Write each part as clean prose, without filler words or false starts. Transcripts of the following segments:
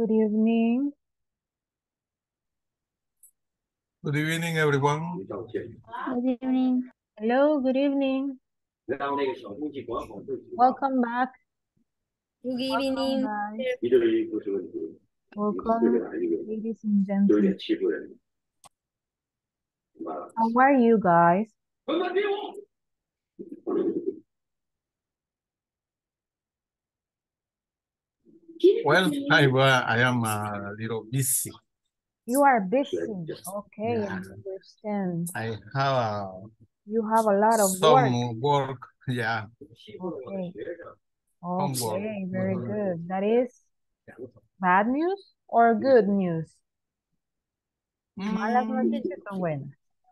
Good evening. Good evening, everyone. Good evening. Hello, good evening. Welcome back. Good Welcome, evening. guys. Welcome, ladies and gentlemen. How are you guys? Well, I am a little busy. You are busy. Okay, Yeah. I understand. I have You have a lot of work. some work. Yeah. Okay. Homework. Okay, very good. That is bad news or good news? Malas noticias o buenas?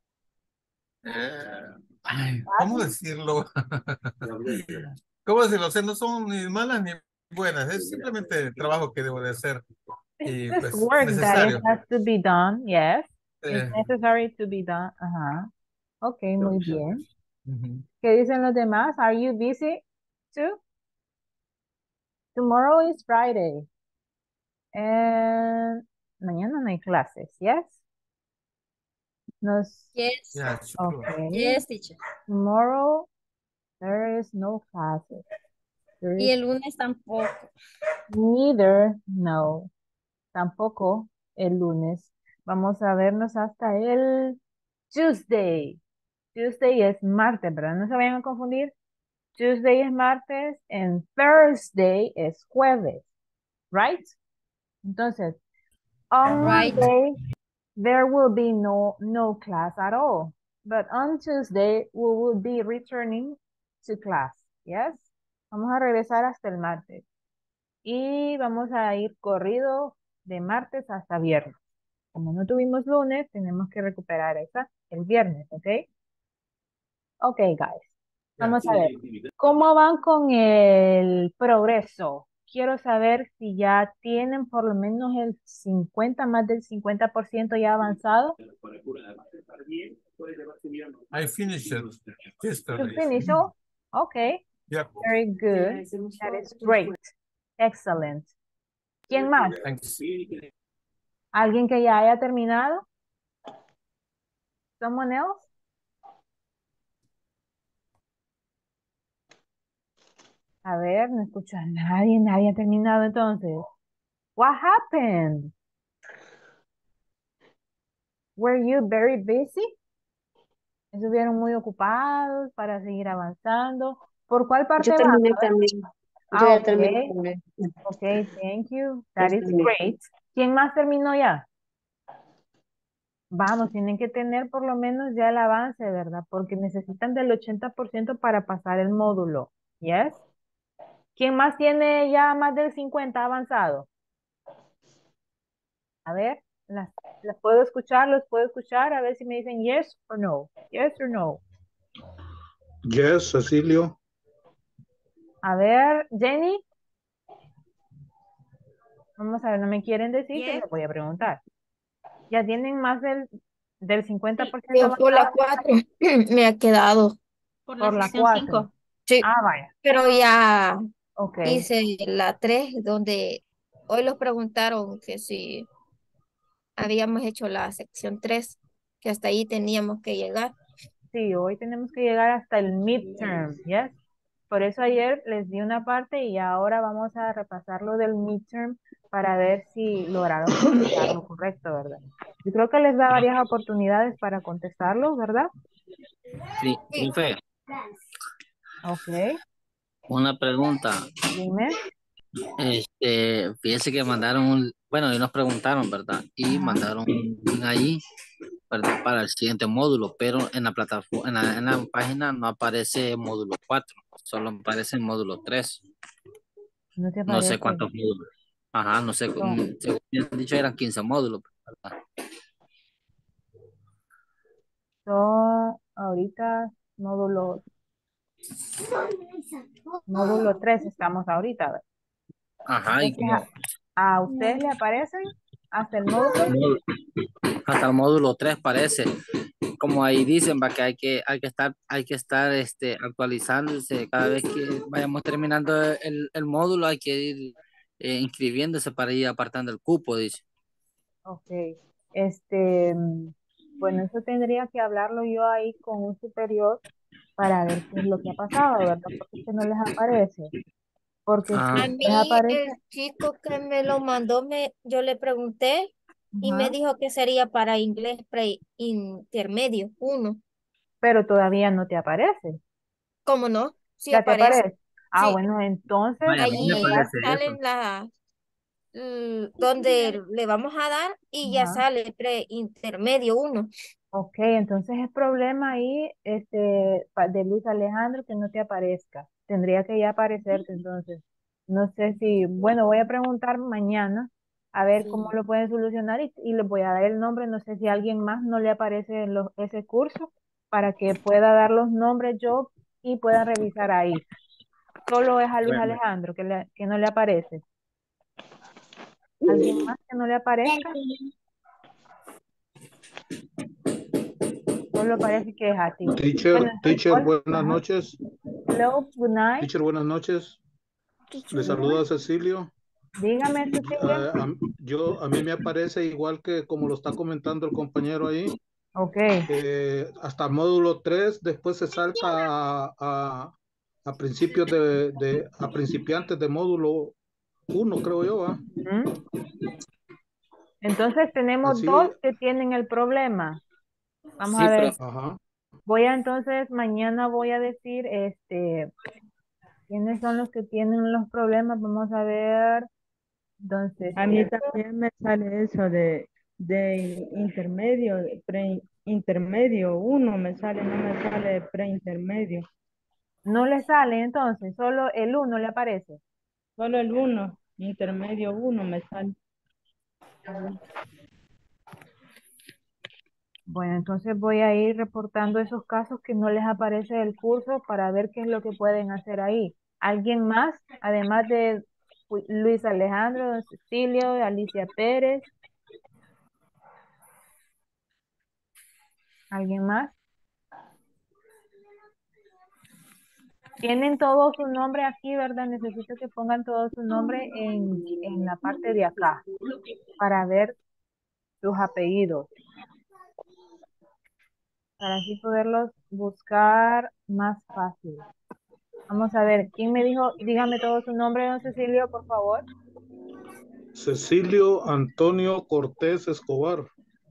¿Cómo decirlo? ¿Cómo decirlo? O sea, no son ni malas ni buenas. Es simplemente el trabajo que debo de hacer. Y This pues work that it necesario. has to be done, yes. It's Eh, necessary to be done. Ajá. Okay, muy bien. ujú. ¿Qué dicen los demás? Are you busy too? Tomorrow is Friday. And mañana no hay clases, yes? Yes. Yeah, sure. Okay. Yes, teacher. Tomorrow there is no classes. There Y is el lunes tampoco. neither, no, tampoco el lunes. Vamos a vernos hasta el Tuesday. Tuesday es martes, ¿verdad? No se vayan a confundir. Tuesday es martes and Thursday es jueves, right? Entonces, on Right. Monday, there will be no class at all. But on Tuesday, we will be returning to class, yes? Vamos a regresar hasta el martes. Y vamos a ir corrido de martes hasta viernes. Como no tuvimos lunes, tenemos que recuperar esa el viernes, ¿ok? Ok, guys. Vamos a ver. ¿Cómo van con el progreso? Quiero saber si ya tienen por lo menos el 50, más del 50% ya avanzado. I finished it You yesterday. finish all? Okay, Yeah. very good. That is great. Excellent. ¿Quién más? Thanks. ¿Alguien que ya haya terminado? Someone else? A ver, no escucho a nadie, nadie ha terminado entonces. What happened? Were you very busy? ¿Estuvieron muy ocupados para seguir avanzando? ¿Por cuál parte Yo van? terminé también. Yo ya terminé Ok. también. Ok, thank you. Ya That is terminé. great. ¿Quién más terminó ya? Vamos, tienen que tener por lo menos ya el avance, ¿verdad? Porque necesitan del 80% para pasar el módulo. ¿Yes? ¿Quién más tiene ya más del 50 avanzado? A ver, las puedo escuchar, los puedo escuchar, a ver si me dicen yes or no. Yes or no. Yes, Cecilio. A ver, Jenny. Vamos a ver, no me quieren decir que Yes. les voy a preguntar. ¿Ya tienen más del 50% Yo por la avanzado? 4 me ha quedado. Por Por la la sección 4. 5. Sí, Ah, vaya. pero ya Ok. hice la 3 donde hoy los preguntaron que si habíamos hecho la sección 3 que hasta ahí teníamos que llegar. Sí, hoy tenemos que llegar hasta el midterm, ¿yes? Por eso ayer les di una parte y ahora vamos a repasar lo del midterm para ver si lograron contestarlo correcto, ¿verdad? Yo creo que les da varias oportunidades para contestarlo, ¿verdad? Sí, profe, Ok, una pregunta. dime. Fíjese que mandaron bueno, y nos preguntaron, ¿verdad? Y Ajá. mandaron un link ahí, ¿verdad? Para el siguiente módulo, pero en la plataforma, en la página no aparece módulo 4, solo aparece el módulo 3. ¿No te No sé parece? cuántos módulos. Ajá, no sé, No. según me han dicho eran 15 módulos, ¿verdad? Son ahorita módulo 3 estamos ahorita, ¿verdad? Ajá, y Entonces, como ¿a ustedes le aparecen hasta el módulo? hasta el módulo 3 parece. Como ahí dicen, va que hay que estar actualizándose cada vez que vayamos terminando el módulo, hay que ir inscribiéndose para ir apartando el cupo, dice. Ok. Bueno, eso tendría que hablarlo yo ahí con un superior para ver qué es lo que ha pasado, ¿verdad? Porque es que no les aparece. Porque si Ah, A les mí aparece, el chico que me lo mandó, yo le pregunté y me ajá, dijo que sería para inglés pre-intermedio, uno. pero todavía no te aparece. ¿Cómo no? Sí ¿Ya te aparece. aparece? Ah, Sí, bueno, entonces vaya, a mí me tendría, allí parece eso. salen donde le vamos a dar y ya ajá. sale pre-intermedio uno. Ok, entonces es problema ahí de Luis Alejandro que no te aparezca. Tendría que ya aparecerte entonces. No sé si, bueno, voy a preguntar mañana a ver cómo Sí. lo pueden solucionar y les voy a dar el nombre. No sé si a alguien más no le aparece en ese curso para que pueda dar los nombres yo y pueda revisar ahí. Solo es a Luis Bueno, Alejandro que no le aparece. ¿Alguien más que no le aparezca? Solo parece que es a ti. Bueno, entonces, Teacher, hola, buenas ajá. noches. Hello, good night. Teacher, buenas noches. Le Dígame, saluda Cecilio. dígame, Cecilia. A mí me aparece igual que como lo está comentando el compañero ahí, Ok, hasta módulo 3, después se salta a principios a principiantes de módulo 1, creo yo, ¿va? ujú. Entonces tenemos dos Así, que tienen el problema. Vamos a sí, ver. profe. ajá. Entonces, mañana voy a decir, quiénes son los que tienen los problemas. Vamos a ver. Entonces, A mí también me sale eso de intermedio, pre-intermedio, uno me sale, no me sale pre-intermedio, no le sale entonces, solo el uno le aparece. solo el uno, intermedio uno me sale. Bueno, entonces voy a ir reportando esos casos que no les aparece el curso para ver qué es lo que pueden hacer ahí. ¿Alguien más, además de Luis Alejandro, don Cecilio, Alicia Pérez? ¿Alguien más? Tienen todo su nombre aquí, ¿verdad? Necesito que pongan todo su nombre en la parte de acá para ver sus apellidos, para así poderlos buscar más fácil. Vamos a ver, ¿quién me dijo? Dígame todo su nombre, don Cecilio, por favor. Cecilio Antonio Cortés Escobar.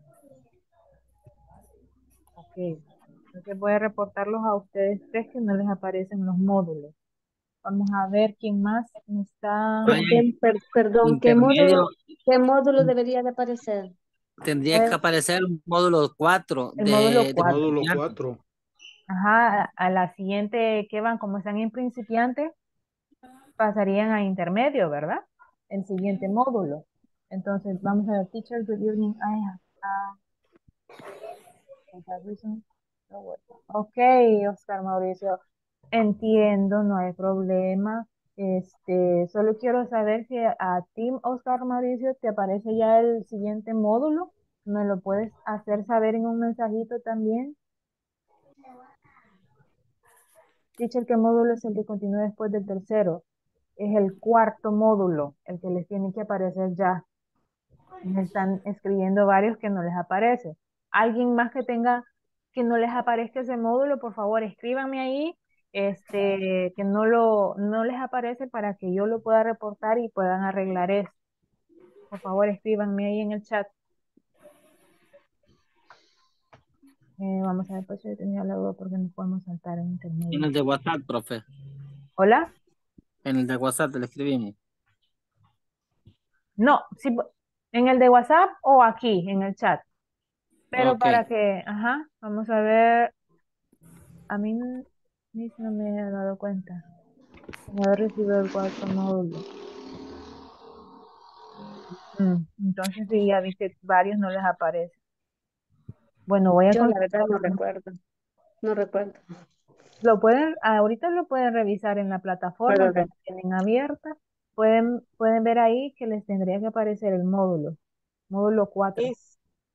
Ok. Entonces voy a reportarlos a ustedes tres que no les aparecen los módulos. Vamos a ver quién más me está. Vaya, Perdón, intermedio, qué módulo debería de aparecer? tendría que Pues, aparecer el módulo 4 el módulo de 4. Módulo principiante. 4. Ajá, a la siguiente que van, como están en principiante, pasarían a intermedio, ¿verdad? El siguiente módulo. Entonces, vamos a ver, teacher, good evening. For that reason, no work. Ok, Oscar Mauricio, entiendo, no hay problema. Solo quiero saber si a ti, Oscar Mauricio, te aparece ya el siguiente módulo. ¿Me lo puedes hacer saber en un mensajito también? Teacher, ¿qué módulo es el que continúa después del tercero? Es el cuarto módulo, el que les tiene que aparecer ya. Me están escribiendo varios que no les aparece. ¿Alguien más que no les aparezca ese módulo? Por favor, escríbanme ahí, que no les aparece para que yo lo pueda reportar y puedan arreglar eso. Por favor, escríbanme ahí en el chat. Vamos a ver, pues yo tenía la duda porque no podemos saltar en En intermedio. el de WhatsApp, profe. ¿Hola? En el de WhatsApp le escribimos. No, sí, en el de WhatsApp o aquí, en el chat. Pero Ok. para que, ajá, vamos a ver, a mí no me he dado cuenta. Sin haber recibido el cuarto módulo. Entonces sí, ya vi que varios no les aparece. Bueno, voy a Yo la verdad consultar. no recuerdo, no recuerdo. Ahorita lo pueden revisar en la plataforma Pero que tienen abierta. Pueden ver ahí que les tendría que aparecer el módulo 4. Es,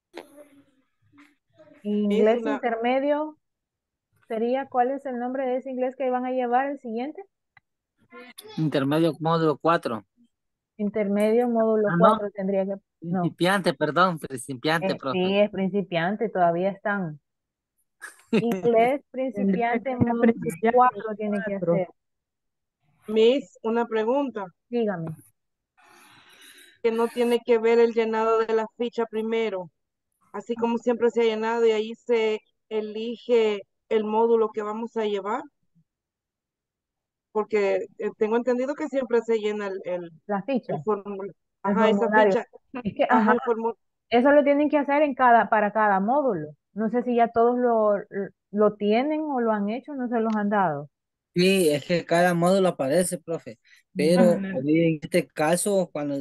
es Inglés una, intermedio sería, ¿cuál es el nombre de ese inglés que van a llevar el siguiente? Intermedio módulo 4. Intermedio, módulo Ah, no, 4 tendría que... No, principiante, perdón, principiante, profe. sí, es principiante, todavía están. Inglés Tendría que principiante, ser módulo principiante 4 tiene que 4. hacer. Miss, una pregunta, Dígame. que no tiene que ver el llenado de la ficha primero, así como siempre se ha llenado y ahí se elige el módulo que vamos a llevar, porque tengo entendido que siempre se llena La ficha, el formulario. el Ajá, esa formulario. ficha, Es que, ajá, ajá, el formulario. eso lo tienen que hacer para cada módulo. No sé si ya todos lo tienen o lo han hecho, no se los han dado. Sí, es que cada módulo aparece, profe, pero Mm. en este caso, cuando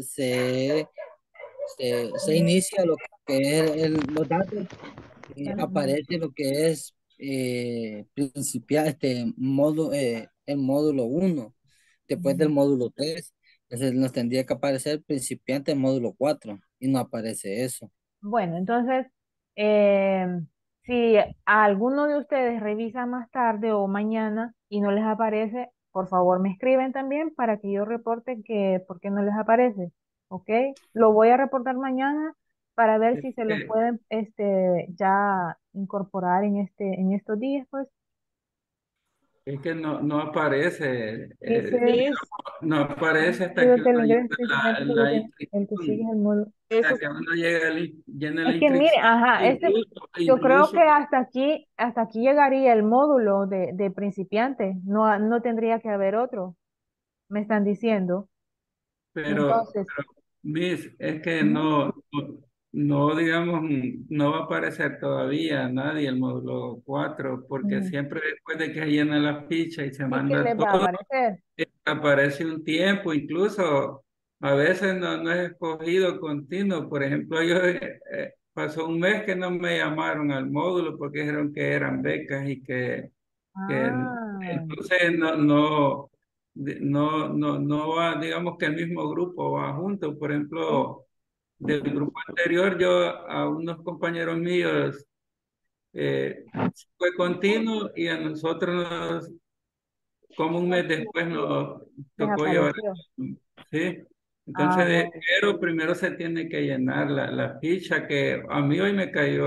se inicia lo que es los datos, Ajá. aparece lo que es principiante, el módulo uno después del módulo 3. Entonces nos tendría que aparecer principiante módulo 4 y no aparece eso. Bueno, entonces, eh, si alguno de ustedes revisa más tarde o mañana y no les aparece, por favor me escriben también para que yo reporte que por qué no les aparece, ¿ok? Lo voy a reportar mañana para ver si se los pueden ya incorporar en estos días, pues. Es que no aparece, Dice, Miss, no aparece hasta digo que que el uno inglés llena principiante la el que sigue es inscripción. el módulo. O sea, eso, que uno llega, llena la Es que mire, inscripción. ajá, yo creo Incluso, que hasta aquí llegaría el módulo de principiante, no, no tendría que haber otro, me están diciendo. Entonces, Miss, es que ujú, digamos, no va a aparecer todavía nadie el módulo 4 porque ujú. siempre después de que llena la ficha y se ¿Y qué manda les va a todo, aparecer? aparece un tiempo, incluso a veces no es escogido continuo. Por ejemplo, yo pasó un mes que no me llamaron al módulo porque dijeron que eran becas y que Ah, entonces no va, digamos que el mismo grupo va junto. Por sí, ejemplo, del grupo anterior, yo a unos compañeros míos fue continuo y a nosotros como un mes después nos tocó llevar, desapareció. ¿sí? Ah, Entonces, bueno, pero primero se tiene que llenar la ficha, que a mí hoy me cayó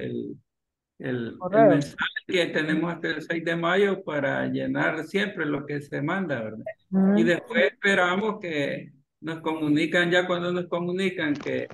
el correo. mensaje que tenemos hasta el 6 de mayo para llenar siempre lo que se manda, ¿verdad? Y Mm, después esperamos que nos comunican, ya cuando nos comunican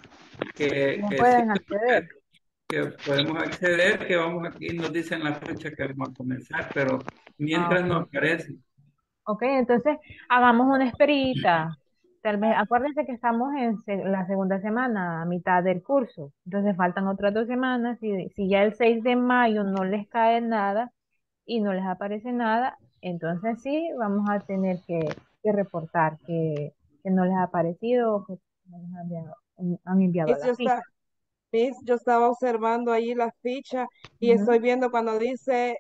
no que sí, pueden acceder. que podemos acceder, que vamos aquí, nos dicen la fecha que vamos a comenzar, pero Ah, mientras no ok. aparece. Ok, entonces hagamos una esperita. Tal vez, acuérdense que estamos en la segunda semana, a mitad del curso. Entonces faltan otras 2 semanas. Si ya el 6 de mayo no les cae nada y no les aparece nada, entonces sí vamos a tener que reportar que no les ha aparecido o que no les han enviado Miss, la ficha. Miss, yo estaba observando ahí la ficha y estoy Ujú, viendo cuando dice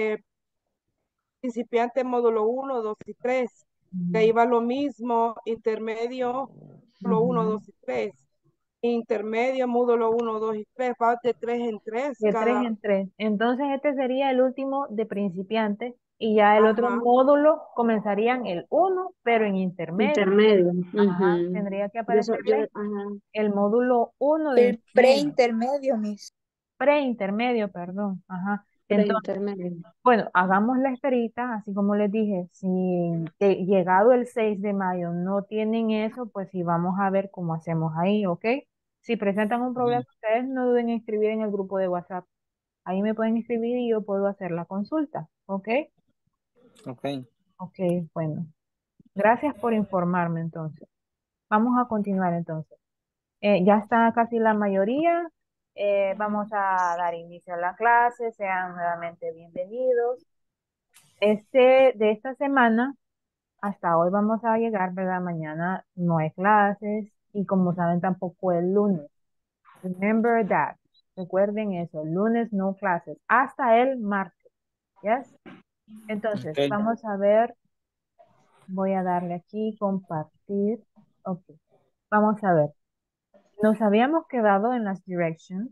principiante módulo uno 2 y 3 que ahí ujú, va lo mismo, intermedio, módulo uno ujú. 2 y 3 intermedio, módulo uno 2 y 3 va de 3 en 3 De tres cada, en tres. Entonces este sería el último de principiante y ya el otro ajá, módulo comenzarían el uno, pero en intermedio. Intermedio. Ajá, Ujú. tendría que Yo, aparecerle ajá, el módulo uno de El intermedio, preintermedio, Miss. preintermedio, perdón. Ajá. Entonces, preintermedio. bueno, hagamos la esperita, así como les dije, si llegado el 6 de mayo no tienen eso, pues sí vamos a ver cómo hacemos ahí, ¿ok? Si presentan un problema, ustedes no duden en escribir en el grupo de WhatsApp. Ahí me pueden escribir y yo puedo hacer la consulta, ¿ok? Ok. Ok, bueno. Gracias por informarme entonces. Vamos a continuar entonces. Ya está casi la mayoría. Vamos a dar inicio a la clase. Sean nuevamente bienvenidos. De esta semana hasta hoy vamos a llegar, ¿verdad? Mañana no hay clases y como saben tampoco el lunes. Remember that. Recuerden eso. Lunes no clases. Hasta el martes. ¿Yes? Entonces, Ok. vamos a ver, voy a darle aquí, compartir. Ok, vamos a ver. Nos habíamos quedado en las directions,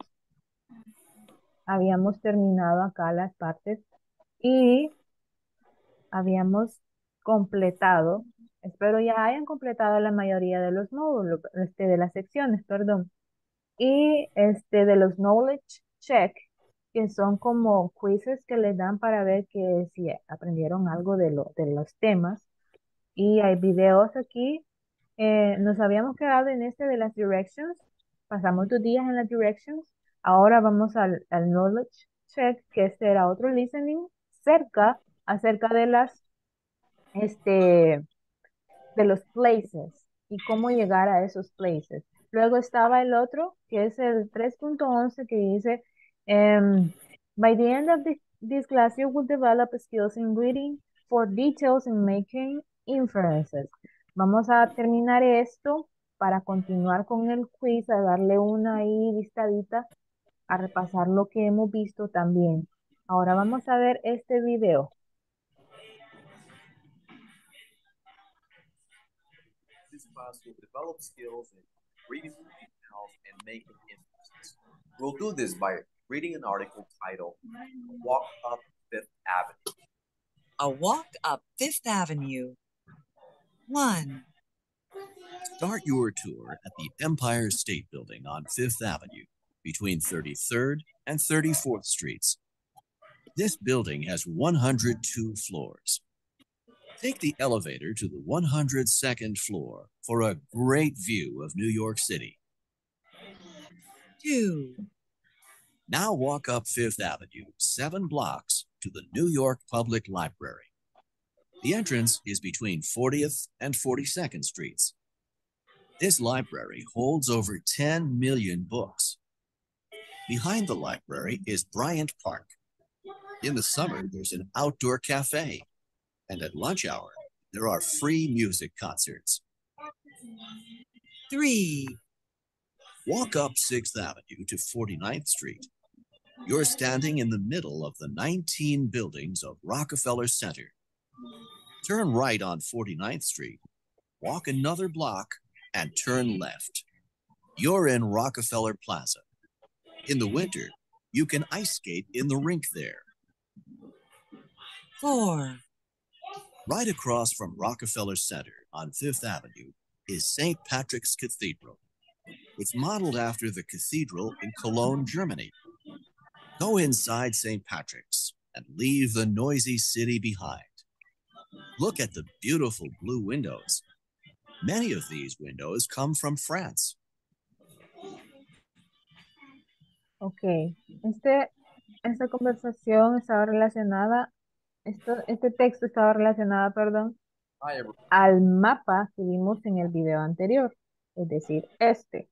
habíamos terminado acá las partes y habíamos completado. Espero ya hayan completado la mayoría de los módulos, de las secciones, perdón. Y de los knowledge check, que son como quizzes que les dan para ver que si aprendieron algo de los temas. Y hay videos aquí. Nos habíamos quedado en de las directions. Pasamos 2 días en las directions. Ahora vamos al knowledge check, que era otro listening acerca este, de los places y cómo llegar a esos places. Luego estaba el otro, que es el 3.11, que dice, by the end of this class, you will develop skills in reading for details and making inferences. Vamos a terminar esto para continuar con el quiz, a darle una ahí vistadita, a repasar lo que hemos visto también. Ahora vamos a ver este video. This class will develop skills in reading details and making inferences. We'll do this by reading an article titled Walk Up Fifth Avenue. A walk up Fifth Avenue. 1. Start your tour at the Empire State Building on Fifth Avenue between 33rd and 34th Streets. This building has 102 floors. Take the elevator to the 102nd floor for a great view of New York City. 2. Now walk up Fifth Avenue 7 blocks to the New York Public Library. The entrance is between 40th and 42nd Streets. This library holds over 10 million books. Behind the library is Bryant Park. In the summer, there's an outdoor cafe. And at lunch hour, there are free music concerts. 3. Walk up 6th Avenue to 49th Street. You're standing in the middle of the 19 buildings of Rockefeller Center. Turn right on 49th Street, walk another block, and turn left. You're in Rockefeller Plaza. In the winter, you can ice skate in the rink there. 4. Right across from Rockefeller Center on 5th Avenue is St. Patrick's Cathedral. It's modeled after the cathedral in Cologne, Germany. Go inside St. Patrick's and leave the noisy city behind. Look at the beautiful blue windows. Many of these windows come from France. Ok, esta conversación estaba relacionada, este texto estaba relacionado, perdón, al mapa que vimos en el video anterior, es decir, este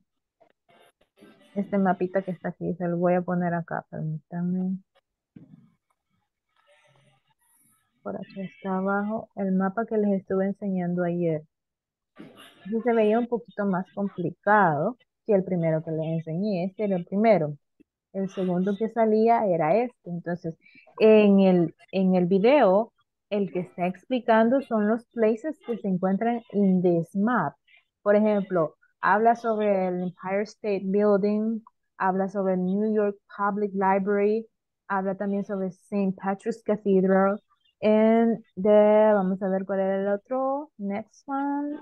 mapita que está aquí, se lo voy a poner acá, permítanme. Por aquí está abajo, el mapa que les estuve enseñando ayer. Este se veía un poquito más complicado que el primero que les enseñé. Este era el primero. El segundo que salía era este. Entonces, en el video, el que está explicando son los places que se encuentran en this map. Por ejemplo, habla sobre el Empire State Building, habla sobre el New York Public Library, habla también sobre St. Patrick's Cathedral. Vamos a ver cuál era el otro. Next one.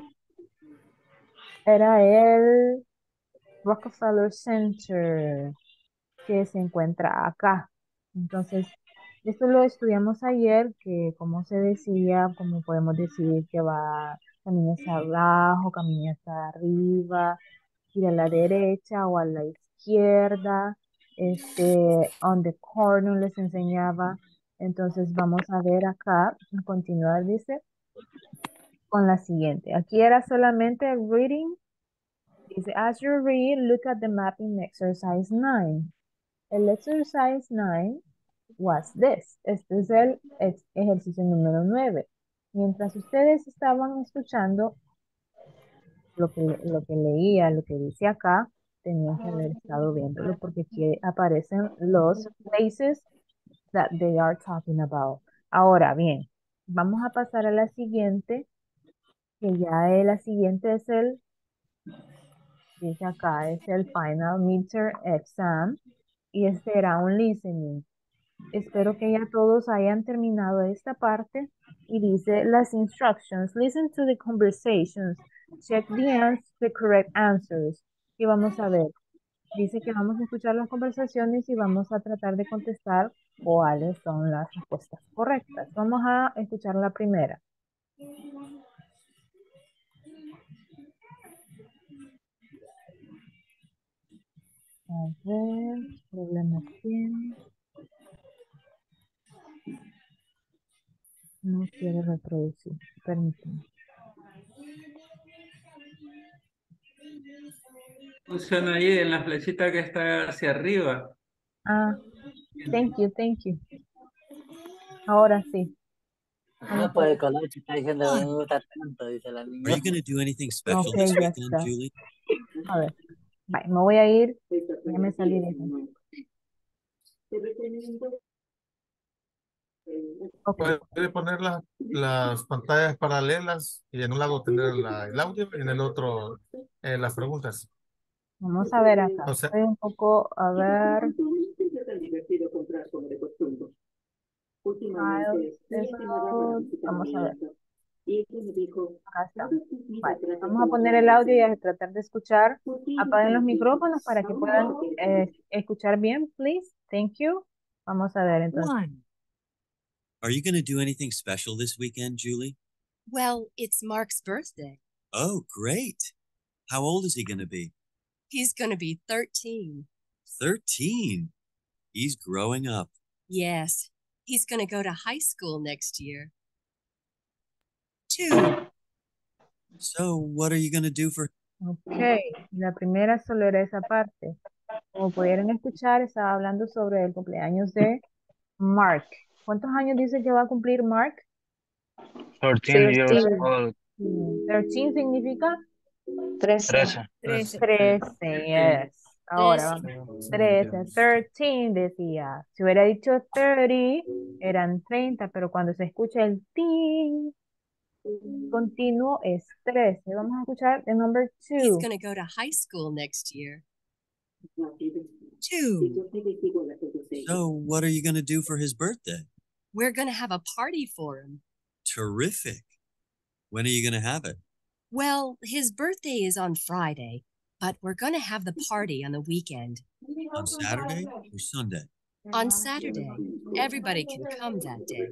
Era el Rockefeller Center, que se encuentra acá. Entonces, esto lo estudiamos ayer, que como se decía, como podemos decir que va, camina hacia abajo, camina hacia arriba, ir a la derecha o a la izquierda, on the corner les enseñaba. Entonces vamos a ver acá, a continuar, dice, con la siguiente. Aquí era solamente reading. Dice, as you read, look at the map in exercise 9. El exercise 9 was this. Este es el ejercicio número 9. Mientras ustedes estaban escuchando lo que leía, lo que dice acá, tenían que haber estado viéndolo porque aquí aparecen los places that they are talking about. Ahora bien, vamos a pasar a la siguiente, que ya la siguiente es dice acá, es el final midterm exam, y este era un listening. Espero que ya todos hayan terminado esta parte. Y dice las instructions. Listen to the conversations. Check the correct answers. Y vamos a ver. Dice que vamos a escuchar las conversaciones y vamos a tratar de contestar cuáles son las respuestas correctas. Vamos a escuchar la primera. A ver, problemas tiene. No quiere reproducir. Permítame. Funciona ahí en la flechita que está hacia arriba. Ah, thank you, thank you. Ahora sí. Ah, pues el color se está diciendo que me gusta tanto, dice la Are niña. you going to do anything special Ok, this ya weekend, está. Julie? A ver. Bye, me voy a ir. Ya me salí de eso. Ok. Puede poner las pantallas paralelas y en un lado tener el audio y en el otro las preguntas. Vamos a ver acá. O sea, Estoy un poco, a ver. Files, episode. Vamos a ver. Acá está. Vale. Vamos a poner el audio y a tratar de escuchar. Apaguen los micrófonos para que puedan escuchar bien, please. Thank you. Vamos a ver entonces. 1. Are you going to do anything special this weekend, Julie? Well, it's Mark's birthday. Oh, great. How old is he going to be? He's going to be 13. 13. He's growing up. Yes, he's going to go to high school next year. 2. So, what are you going to do for Ok, la primera solo era esa parte. Como pudieron escuchar, estaba hablando sobre el cumpleaños de Mark. ¿Cuántos años dice que va a cumplir Mark? 13 years 13. old. 13 significa 13. 13. 13, yes. Ahora vamos. 13, 13 decía. Si hubiera dicho 30, eran 30, pero cuando se escucha el ting continuo es 13. Vamos a escuchar el number He's 2. going to go to high school next year. 2. So, what are you going to do for his birthday? We're going to have a party for him. Terrific. When are you going to have it? Well, his birthday is on Friday, but we're going to have the party on the weekend. On Saturday or Sunday? On Saturday. Everybody can come that day.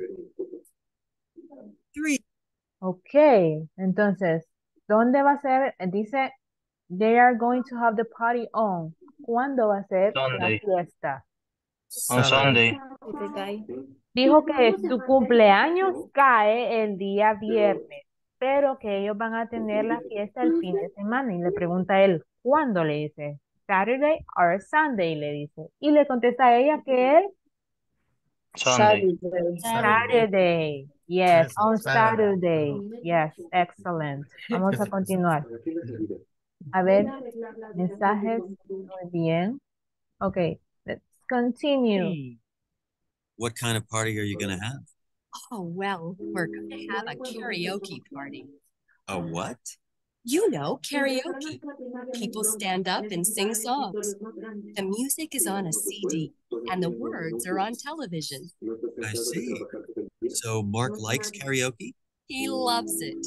3. Ok, entonces, ¿dónde va a ser? Dice, they are going to have the party on. ¿Cuándo va a ser la Sunday. fiesta? On Sunday. Dijo que su cumpleaños cae el día viernes, pero que ellos van a tener la fiesta el fin de semana. Y le pregunta a él, ¿cuándo? Le dice, Saturday or Sunday, le dice. Y le contesta a ella que él, Sunday. Saturday. Yes, on Saturday. Yes, excellent. Vamos a continuar. A ver, mensajes. Muy bien. Ok, let's continue. What kind of party are you going to have? Oh, well, we're going to have a karaoke party. A what? You know, karaoke. People stand up and sing songs. The music is on a CD, and the words are on television. I see. So, Mark likes karaoke? He loves it.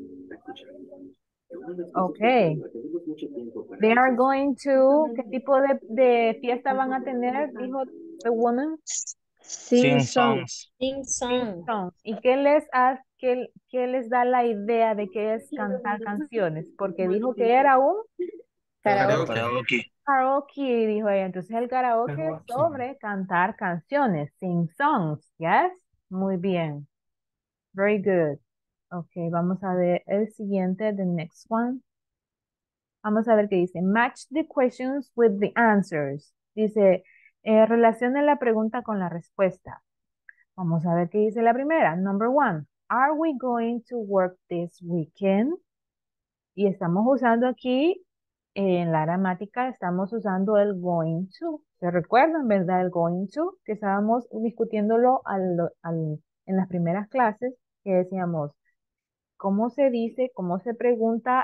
Ok. They are going to, ¿qué tipo de fiesta van a tener? Dijo the woman. Sing Sing song. songs. Sing song. Songs. ¿Y qué les da la idea de que es cantar canciones? Porque dijo que era un Karaoke. Karaoke. karaoke, dijo ella. Entonces el karaoke es sobre cantar canciones, sing songs, yes? Muy bien. Very good. Ok, vamos a ver el siguiente, the next one. Vamos a ver qué dice. Match the questions with the answers. Dice, relacione la pregunta con la respuesta. Vamos a ver qué dice la primera. Number 1. Are we going to work this weekend? Y estamos usando aquí, en la gramática, estamos usando el going to. ¿Se recuerdan, verdad? El going to, que estábamos discutiéndolo en las primeras clases, que decíamos, ¿cómo se dice, cómo se pregunta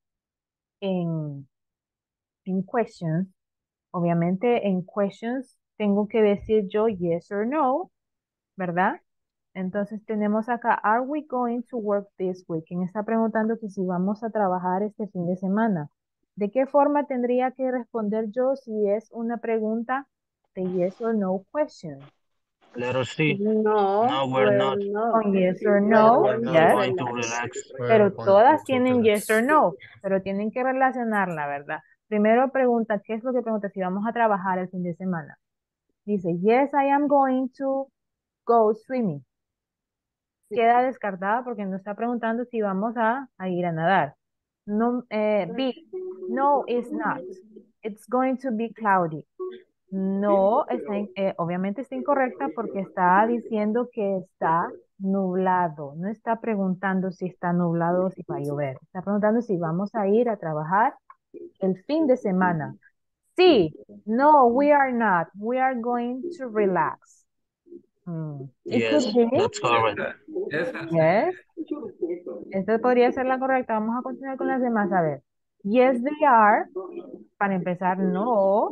en questions? Obviamente en questions tengo que decir yo yes or no, ¿verdad? Entonces tenemos acá, are we going to work this week? ¿Quién está preguntando que si vamos a trabajar este fin de semana? ¿De qué forma tendría que responder yo si es una pregunta de yes or no question? Letter C. No, No, we're we're not. not. Con yes or We're no, We're going not to yes. going to relax. relax. Pero Going todas to tienen yes or relax. no, pero tienen que relacionarla, ¿verdad? Primero pregunta, ¿qué es lo que pregunta? Si vamos a trabajar el fin de semana. Dice, yes, I am going to go swimming. Queda descartada porque no está preguntando si vamos a ir a nadar. No, B, no, it's not. It's going to be cloudy. No, obviamente está incorrecta porque está diciendo que está nublado. No está preguntando si está nublado o si va a llover. Está preguntando si vamos a ir a trabajar el fin de semana. Sí, no, we are not. We are going to relax. It Yes, could be. that's correct. Esa sí. Yes. Esta podría ser la correcta. Vamos a continuar con las demás. A ver. Yes, they are. Para empezar, no.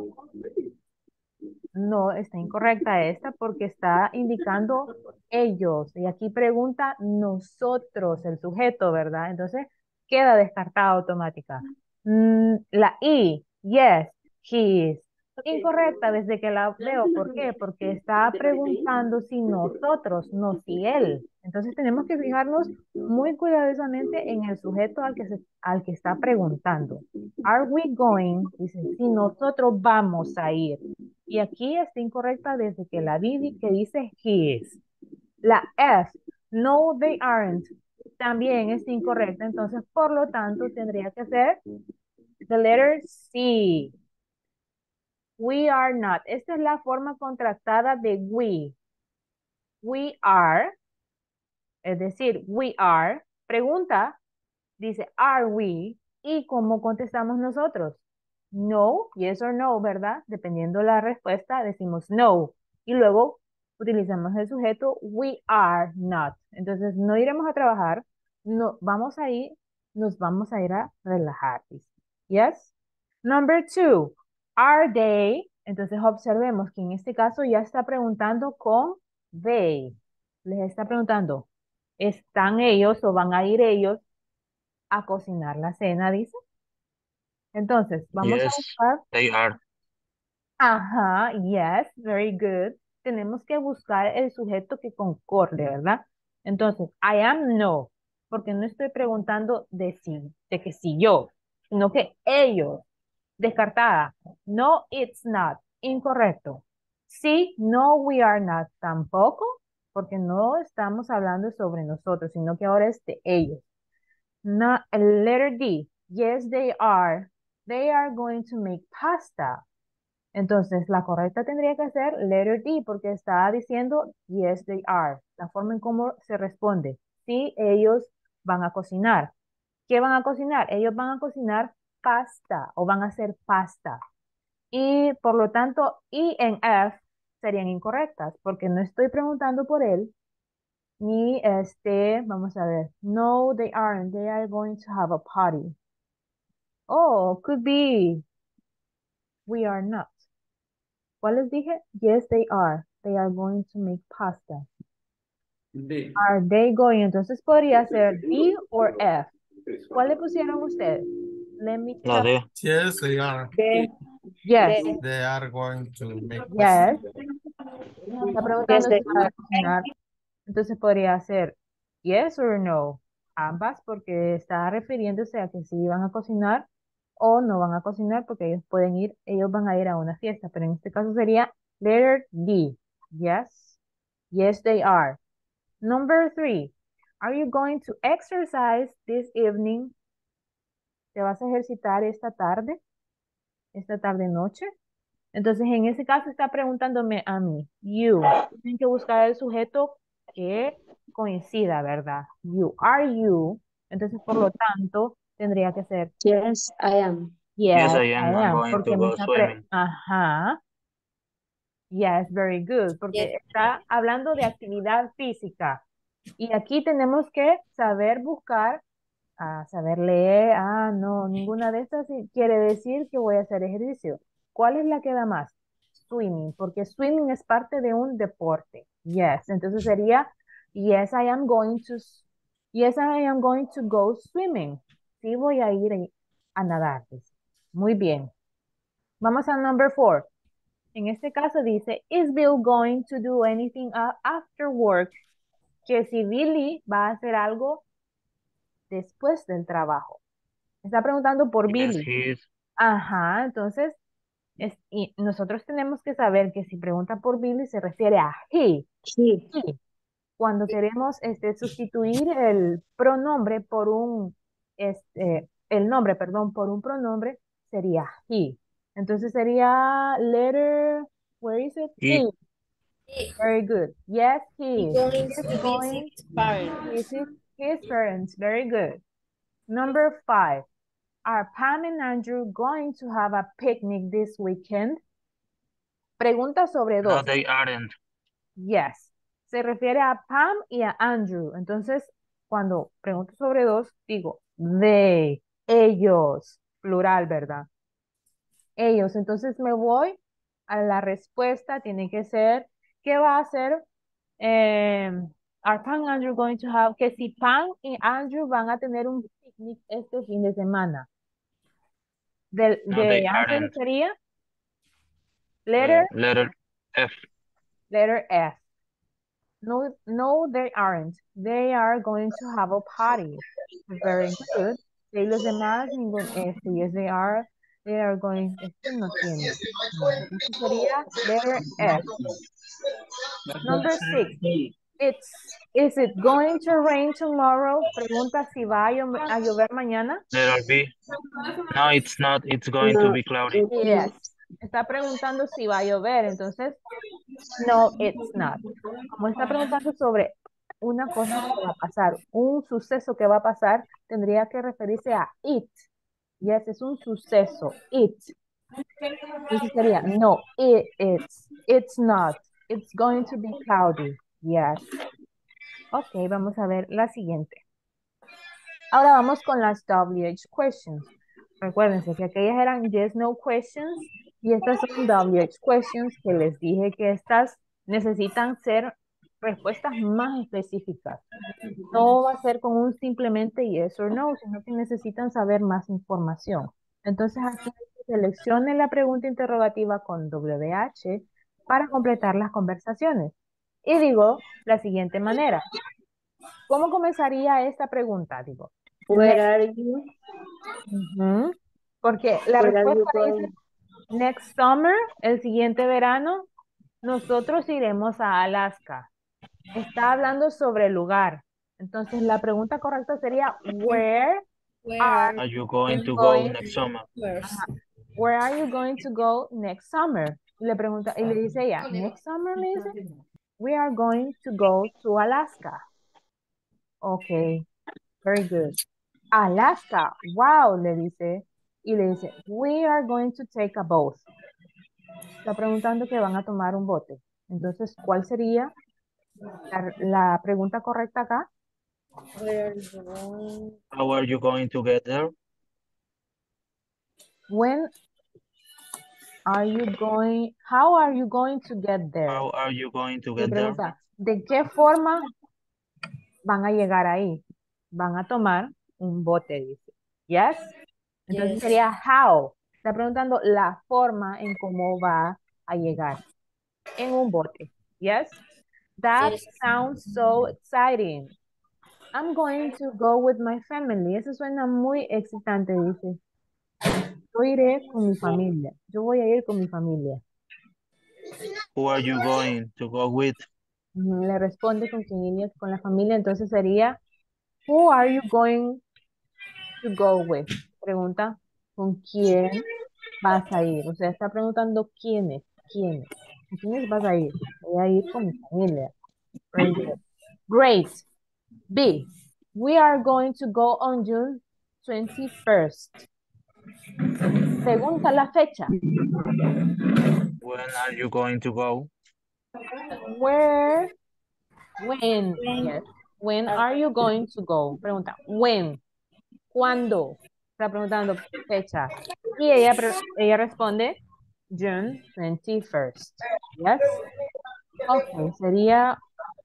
No, está incorrecta esta porque está indicando ellos. Y aquí pregunta nosotros, el sujeto, ¿verdad? Entonces queda descartada automática. La I, yes, he is. Incorrecta desde que la veo. ¿Por qué? Porque está preguntando si nosotros, no si él. Entonces tenemos que fijarnos muy cuidadosamente en el sujeto al que está preguntando. Are we going? Dice, si nosotros vamos a ir. Y aquí está incorrecta desde que la vi que dice he is. La F, no, they aren't, también es incorrecta. Entonces, por lo tanto, tendría que ser the letter C. We are not. Esta es la forma contractada de we. We are, es decir, we are. Pregunta, dice, are we? ¿Y cómo contestamos nosotros? No, yes or no, ¿verdad? Dependiendo la respuesta, decimos no. Y luego utilizamos el sujeto we are not. Entonces, no iremos a trabajar, no, nos vamos a ir a relajar. Yes? Number 2, are they? Entonces, observemos que en este caso ya está preguntando con they. Les está preguntando, ¿están ellos o van a ir ellos a cocinar la cena? Dice. Entonces, vamos a Yes, buscar. they are. Ajá, yes, very good. Tenemos que buscar el sujeto que concorde, ¿verdad? Entonces, I am no, porque no estoy preguntando de que si yo, sino que ellos. Descartada. No, it's not. Incorrecto. Sí, no, we are not. Tampoco, porque no estamos hablando sobre nosotros, sino que ahora es de ellos. No, letter D. Yes, they are. They are going to make pasta. Entonces, la correcta tendría que ser letter D, porque está diciendo yes, they are. La forma en cómo se responde. Sí, ellos van a cocinar. ¿Qué van a cocinar? Ellos van a cocinar pasta o van a hacer pasta. Y por lo tanto, I en F serían incorrectas, porque no estoy preguntando por él, ni vamos a ver. No, they aren't. They are going to have a party. Oh, could be. We are not. ¿Cuál les dije? Yes, they are. They are going to make pasta. D. Are they going? Entonces podría ser D or F. ¿Cuál le pusieron ustedes? Let me La check. D. Yes, they are. Yes. They are going to make Yes. pasta. Está preguntando Yes, si they van are. a cocinar. Entonces podría ser yes or no. Ambas porque está refiriéndose a que si van a cocinar o no van a cocinar porque ellos van a ir a una fiesta. Pero en este caso sería letter D. Yes. Yes, they are. Number 3. Are you going to exercise this evening? ¿Te vas a ejercitar esta tarde? ¿Esta tarde noche? Entonces, en ese caso está preguntándome a mí, you. Tienen que buscar el sujeto que coincida, ¿verdad? You, are you. Entonces, por lo tanto, tendría que ser Yes, I am. Yes, yes, I am. I I'm am, going porque to me go está swimming. ajá. Yes, very good, porque está hablando de actividad física. Y aquí tenemos que saber buscar, saber leer. No, ninguna de estas quiere decir que voy a hacer ejercicio. ¿Cuál es la que da más? swimming, porque swimming es parte de un deporte. Yes, entonces sería, yes, I am going to, yes, I am going to go swimming. Sí, voy a ir a nadar. Dice. Muy bien. Vamos a number 4. En este caso dice, is Bill going to do anything after work? Que si Billy va a hacer algo después del trabajo. Está preguntando por Billy. he is. Ajá, entonces y nosotros tenemos que saber que si pregunta por Billy se refiere a he. Sí. He. Cuando queremos sustituir el pronombre por el nombre, perdón, por un pronombre, sería he. Entonces sería letter, where is it? He. Very good. Yes, he is. Going He's to going visit parents. to visit his parents. Very good. Number 5. Are Pam and Andrew going to have a picnic this weekend? Pregunta sobre No, dos. they aren't. Yes. Se refiere a Pam y a Andrew. Entonces, cuando pregunto sobre dos, digo they, ellos, plural, ¿verdad? Ellos. Entonces me voy a la respuesta, tiene que ser, ¿qué va a hacer? Are Pam and Andrew going to have, que si Pam y Andrew van a tener un picnic este fin de semana. No, they De answer aren't. sería letter Letter F. F. No, no, they aren't. They are going to have a party. Very good. Y los demás, ningún S. Yes, they are. They are going. Este no tiene. No, este sería letter F. Number 6. Is it going to rain tomorrow? Pregunta si va a llover mañana. Letter B. No, it's not. It's going to be cloudy. Yes. Está preguntando si va a llover, entonces, no, it's not. Como está preguntando sobre una cosa que va a pasar, un suceso que va a pasar, tendría que referirse a it. Yes, es un suceso, it. Entonces sería, no, it's not. It's going to be cloudy. Yes. Ok, vamos a ver la siguiente. Ahora vamos con las WH questions. Recuérdense que aquellas eran yes, no questions y estas son WH questions que les dije que estas necesitan ser respuestas más específicas. No va a ser con un simplemente yes or no, sino que necesitan saber más información. Entonces aquí seleccione la pregunta interrogativa con WH para completar las conversaciones. Y digo la siguiente manera. ¿Cómo comenzaría esta pregunta? Digo, Where are you? Porque la Where are you respuesta going? dice, next summer, el siguiente verano, nosotros iremos a Alaska. Está hablando sobre el lugar. Entonces la pregunta correcta sería, where Are you going to go next summer? Where are you going to go next summer? Y le pregunta, y le dice ella, next summer, le dice, we are going to go to Alaska. Okay, very good. Alaska, wow, le dice. Y le dice, we are going to take a boat. Está preguntando que van a tomar un bote. Entonces, ¿cuál sería la pregunta correcta acá? Where are you going? How are you going to get there? When are you going, how are you going to get there? How are you going to Y get there? pregunta, ¿de qué forma van a llegar ahí? Van a tomar un bote, dice. Yes? Entonces Yes. sería how. Está preguntando la forma en cómo va a llegar en un bote. Yes? That Yes. sounds so exciting. I'm going to go with my family. Eso suena muy excitante, dice. Yo iré con mi familia. Yo voy a ir con mi familia. Who are you going to go with? Le responde con quién iría con la familia. Entonces sería, who are you going to go with? Pregunta, ¿con quién vas a ir? O sea, está preguntando quiénes. ¿Con quiénes vas a ir? Voy a ir con mi familia. Very good. Great. B. We are going to go on June 21st. Pregunta la fecha. When are you going to go? When? Yes. When are you going to go? Pregunta, when? ¿Cuándo? Está preguntando fecha. Y ella responde, June 21st. Yes? Okay, sería,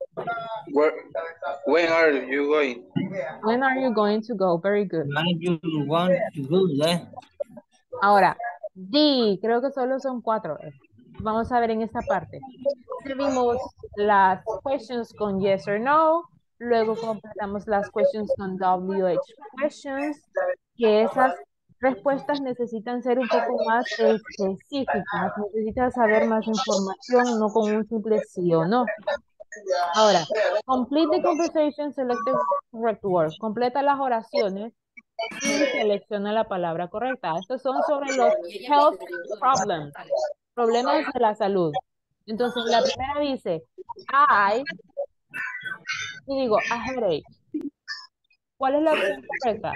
When are you going? when are you going to go? Very good. When you want to go there? Ahora, D, creo que solo son 4. Vamos a ver en esta parte. Ya vimos las questions con yes or no, luego completamos las questions con WH questions, que esas respuestas necesitan ser un poco más específicas, necesitas saber más información, no con un simple sí o no. Ahora, complete the conversation, select the correct word. Completa las oraciones y selecciona la palabra correcta. Estos son sobre los health problems, problemas de la salud. Entonces, la primera dice, y digo, a headache. ¿Cuál es la opción correcta?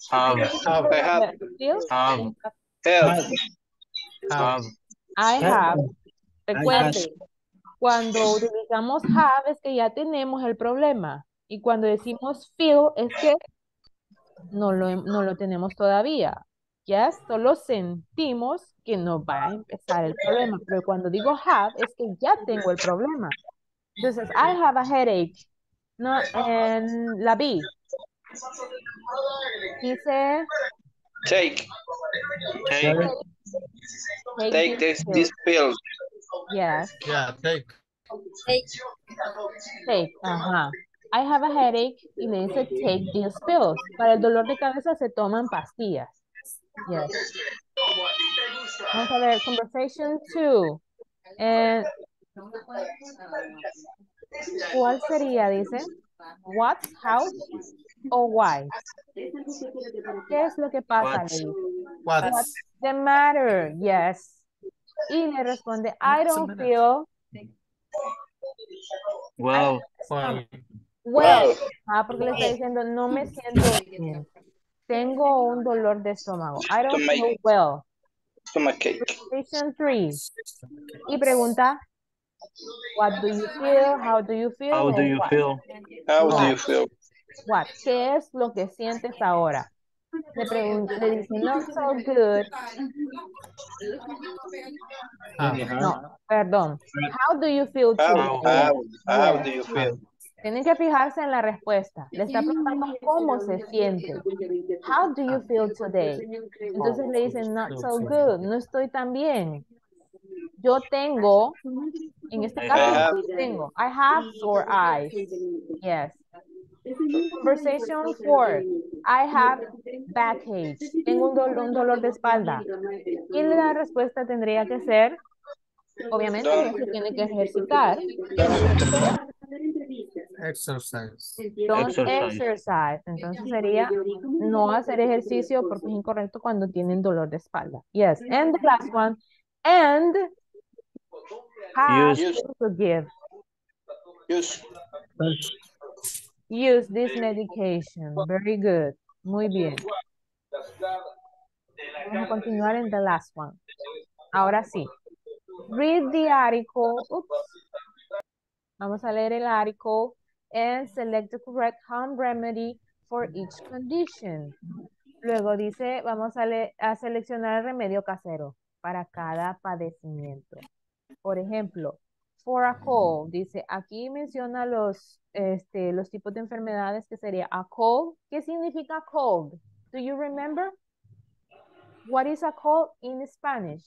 I have. Recuerde, cuando utilizamos have es que ya tenemos el problema. Y cuando decimos feel es que no lo tenemos todavía. Ya solo sentimos que nos va a empezar el problema. Pero cuando digo have es que ya tengo el problema. Entonces, I have a headache. No, en la B. Dice... Take this pill. Yes. Yeah, take. Take, ajá. I have a headache y le dice take these pills. Para el dolor de cabeza se toman pastillas. Yes. Vamos a ver, conversation 2. ¿Cuál sería? Dice, what, how, o why. ¿Qué es lo que pasa? What's the matter? Yes. Y le responde, I don't feel Well. Porque le está diciendo, no me siento bien. Tengo un dolor de estómago. I don't feel well. Question 3. Y pregunta, what do you feel? How do you feel? How do you feel? How do you feel? What? ¿Qué es lo que sientes ahora? Le dice, not so good. No, perdón. How do you feel today? How do you feel? Tienen que fijarse en la respuesta. Le está preguntando cómo se siente. How do you feel today? Entonces le dicen, not so good. No estoy tan bien. Yo tengo, en este caso, tengo. I have sore eyes. Yes. Conversation 4. I have backache. Tengo un dolor de espalda. Y la respuesta tendría que ser, obviamente, no se tiene que ejercitar. Exercise. Don't exercise. Entonces sería no hacer ejercicio porque es incorrecto cuando tienen dolor de espalda. Yes. And the last one. And have to give. Use this medication. Very good. Muy bien. Vamos a continuar en the last one. Ahora sí. Read the article. Oops. Vamos a leer el article and select the correct home remedy for each condition. Luego dice, vamos a seleccionar el remedio casero para cada padecimiento. Por ejemplo, for a cold, dice, aquí menciona los tipos de enfermedades que sería a cold. ¿Qué significa cold? Do you remember? What is a cold in Spanish?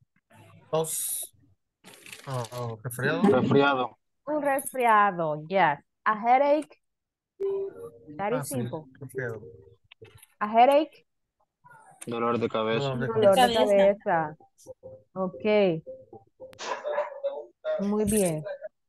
Resfriado. Un resfriado, yes. A headache. That is simple. Resfriado. A headache. Dolor de cabeza. Dolor de cabeza. Ok. Muy bien.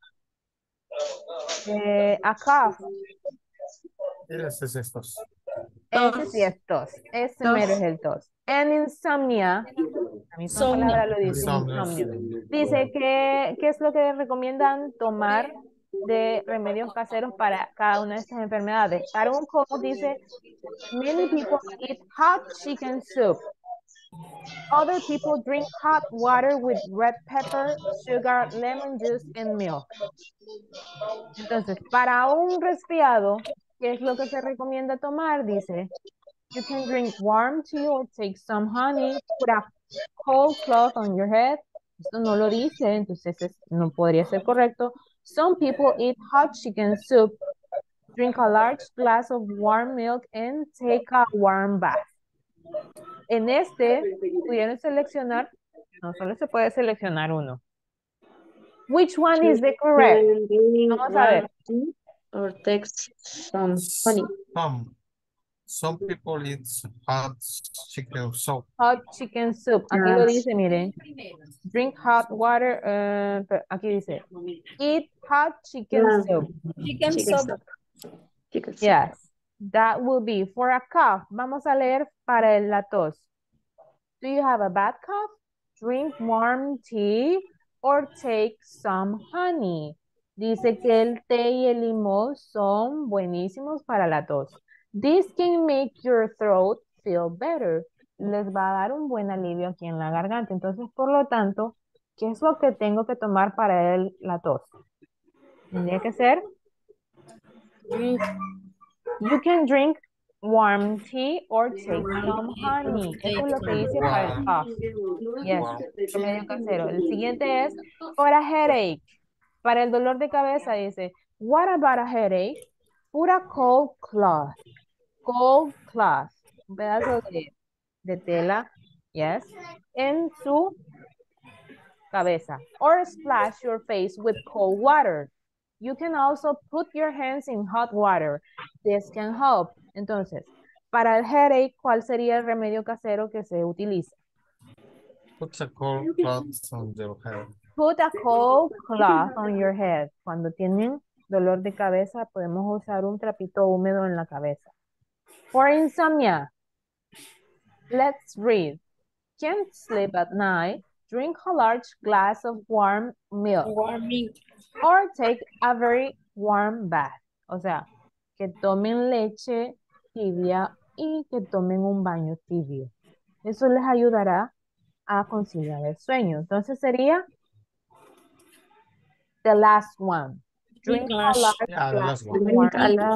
A cough. Ese es estos. Ese sí es tos. Ese mero es el tos. And insomnia. La misma palabra lo dice. Insomnio. Dice que, ¿qué es lo que recomiendan tomar de remedios caseros para cada una de estas enfermedades? Para un cold dice, many people eat hot chicken soup. Other people drink hot water with red pepper, sugar, lemon juice, and milk. Entonces, para un resfriado, ¿qué es lo que se recomienda tomar? Dice, you can drink warm tea or take some honey, put a cold cloth on your head. Esto no lo dice, entonces no podría ser correcto. Some people eat hot chicken soup, drink a large glass of warm milk, and take a warm bath. En este, pudieron seleccionar, no solo se puede seleccionar uno. Which one is the correct? Vamos a ver. Or text some honey. Some people eat hot chicken soup. Hot chicken soup. Aquí lo dice, miren. Drink hot water. Aquí dice. Eat hot chicken soup. Chicken soup. Yes. That will be for a cough. Vamos a leer para la tos. Do you have a bad cough? Drink warm tea or take some honey. Dice que el té y el limón son buenísimos para la tos. This can make your throat feel better. Les va a dar un buen alivio aquí en la garganta. Entonces, por lo tanto, ¿qué es lo que tengo que tomar para la tos? Tendría que ser you can drink warm tea or take some honey. Eso es lo que dice para el cough. Yes, remedio casero. El siguiente es for a headache. Para el dolor de cabeza dice, what about a headache? Put a cold cloth. Cold cloth. Un pedazo de tela, yes, en su cabeza. Or splash your face with cold water. You can also put your hands in hot water. This can help. Entonces, para el headache, ¿cuál sería el remedio casero que se utiliza? Put a cold cloth on your head. Put a cold cloth on your head. Cuando tienen dolor de cabeza, podemos usar un trapito húmedo en la cabeza. For insomnia, let's read. Can't sleep at night? Drink a large glass of warm milk. Or take a very warm bath. O sea, que tomen leche tibia y que tomen un baño tibio. Eso les ayudará a conciliar el sueño. Entonces sería the last one. Drink a large glass of warm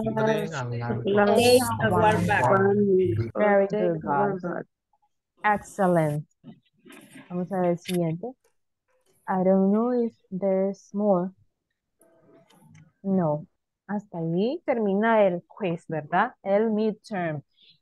milk. Very good, guys. Excellent. Vamos a ver el siguiente. I don't know if there's more. No. Hasta ahí termina el quiz, ¿verdad? El midterm.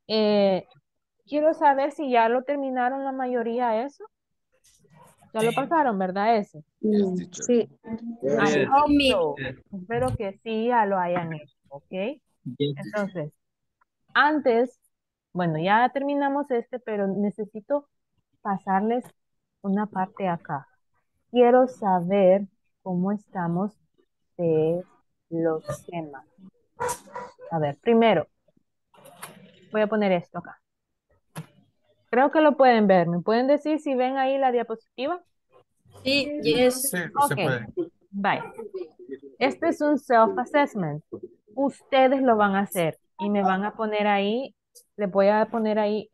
Quiero saber si ya lo terminaron la mayoría eso. Ya lo pasaron, ¿verdad? Ese. Sí. I hope so. Espero que sí ya lo hayan hecho, ¿ok? Entonces, antes, bueno, ya terminamos este, pero necesito pasarles una parte acá. Quiero saber cómo estamos de los temas. A ver, primero, voy a poner esto acá. Creo que lo pueden ver. ¿Me pueden decir si ven ahí la diapositiva? Sí, yes. Sí, Ok, se puede. bye. Este es un self-assessment. Ustedes lo van a hacer y me van a poner ahí, le voy a poner ahí,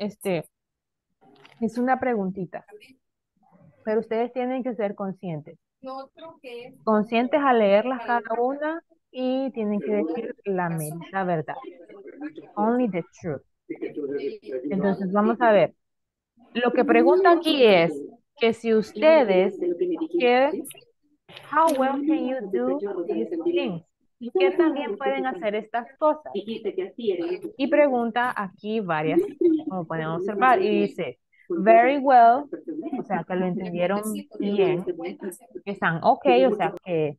es una preguntita. Pero ustedes tienen que ser conscientes. Conscientes a leerlas cada una y tienen que decir la mera verdad. Only the truth. Entonces vamos a ver. Lo que pregunta aquí es que si ustedes quieren, how well can you do these things? ¿Qué también pueden hacer estas cosas? Y pregunta aquí varias, como pueden observar, y dice, very well, o sea, que lo entendieron bien, que están ok, o sea, que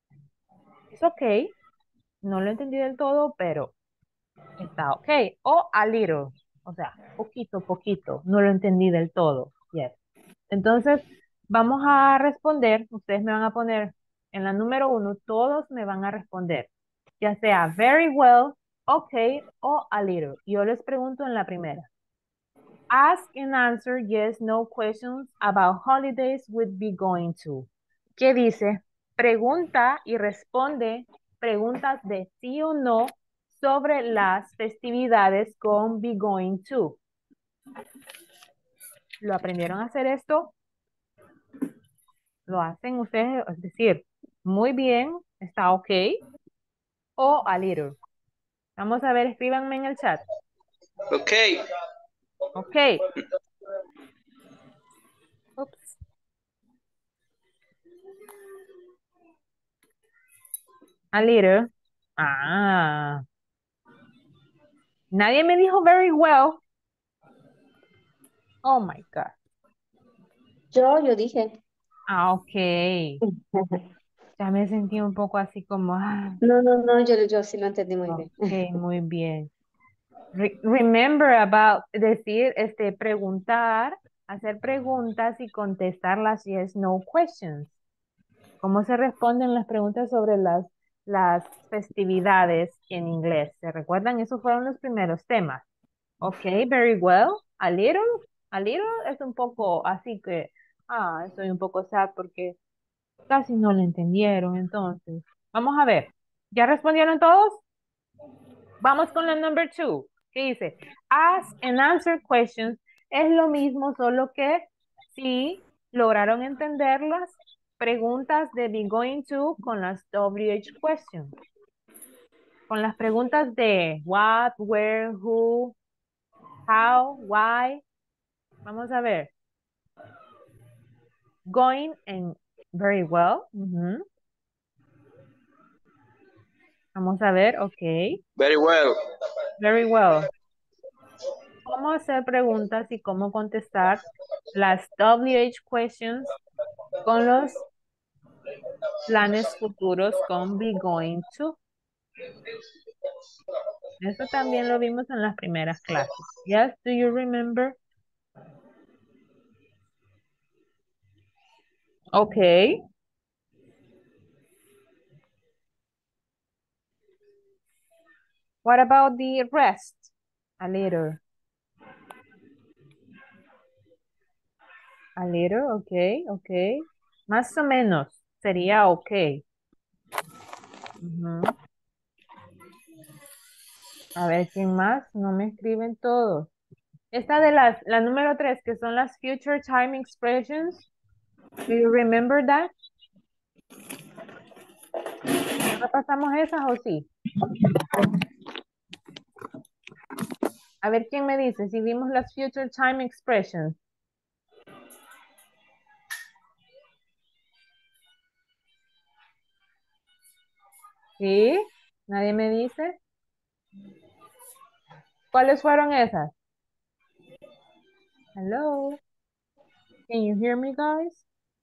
es ok, no lo entendí del todo, pero está ok, o a little, o sea, poquito, no lo entendí del todo, yes. Entonces, vamos a responder, ustedes me van a poner en la número 1, todos me van a responder, ya sea very well, okay o a little. Yo les pregunto en la primera. Ask and answer yes, no questions about holidays we'd be going to. ¿Qué dice? Pregunta y responde preguntas de sí o no sobre las festividades con be going to. ¿Lo aprendieron a hacer esto? Lo hacen ustedes, es decir, muy bien, está ok, o a little. Vamos a ver, escríbanme en el chat. Ok. Ok. A little. Ah. Nadie me dijo very well. Oh my God. Yo dije. Ah, ok. Ya me sentí un poco así como, No, yo sí lo entendí muy bien. ok, muy bien. Remember about decir, preguntar, hacer preguntas y contestar las yes, no questions. ¿Cómo se responden las preguntas sobre las festividades en inglés? ¿Se recuerdan? Esos fueron los primeros temas. Ok, very well. A little es un poco así que, estoy un poco sad porque casi no lo entendieron. Entonces, vamos a ver. ¿Ya respondieron todos? Vamos con la number 2. ¿Qué dice? Ask and answer questions es lo mismo, solo que si lograron entender las preguntas de be going to con las WH questions. Con las preguntas de what, where, who, how, why. Vamos a ver. Going and very well. Vamos a ver, ok. Very well. Very well. Cómo hacer preguntas y cómo contestar las WH questions con los planes futuros con be going to. Eso también lo vimos en las primeras clases. Yes, do you remember? Okay. What about the rest? A little. A little, okay, okay. Más o menos sería okay. A ver, ¿quién más? No me escriben todos. Esta de la número 3, que son las future time expressions. Do you remember that? ¿No repasamos esas o sí? A ver, ¿quién me dice si vimos las future time expressions? ¿Sí? ¿Nadie me dice? ¿Cuáles fueron esas? Hello? Can you hear me, guys?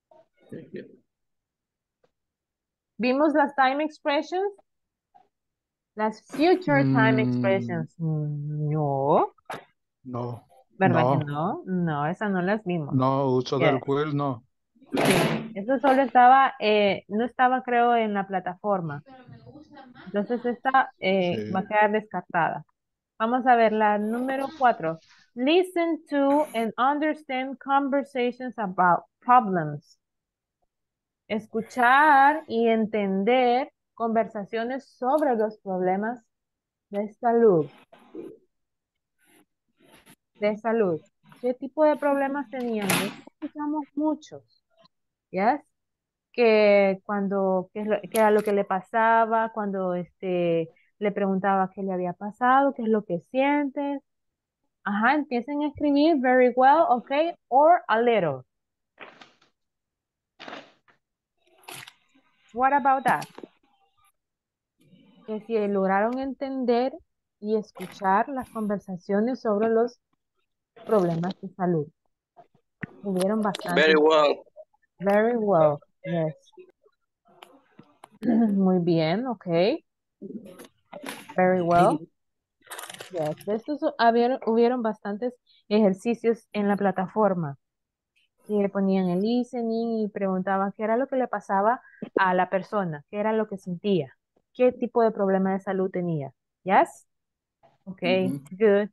¿Vimos las time expressions? Las future time expressions. No. No. ¿Verdad que No. no? No, esas no las vimos. No, uso del Yes. will, no. Eso solo estaba, no estaba creo en la plataforma. Entonces esta va a quedar descartada. Vamos a ver la número 4. Listen to and understand conversations about problems. Escuchar y entender conversaciones sobre los problemas de salud. De salud. ¿Qué tipo de problemas tenían? Escuchamos muchos. ¿Yes? Que cuando, qué era lo que le pasaba, cuando le preguntaba qué le había pasado, qué es lo que sientes. Ajá, empiecen a escribir very well, okay, or a little. What about that? Que si lograron entender y escuchar las conversaciones sobre los problemas de salud. Hubieron bastante. Very well. Very well, yes. Muy bien, okay. Very well. Yes, de estos hubieron bastantes ejercicios en la plataforma que ponían el listening y preguntaban qué era lo que le pasaba a la persona, qué era lo que sentía, qué tipo de problema de salud tenía. Yes? Okay, good.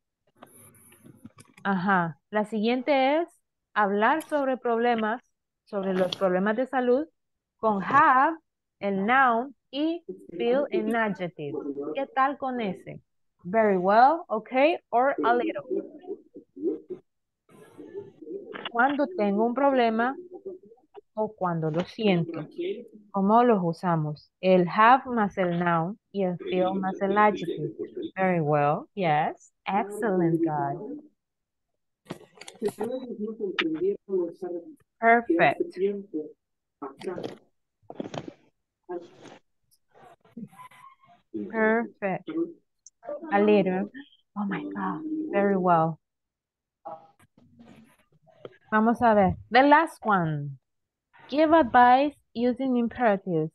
Ajá. La siguiente es hablar sobre problemas, sobre los problemas de salud con have, el noun y feel en adjective. ¿Qué tal con ese? Very well, okay, or a little. Cuando tengo un problema o cuando lo siento. ¿Cómo los usamos? El have más el noun y el feel más el adjective. Very well, yes. Excellent, guys. Perfect. Perfect. A little. Oh my God. Very well. Vamos a ver. The last one. Give advice using imperatives.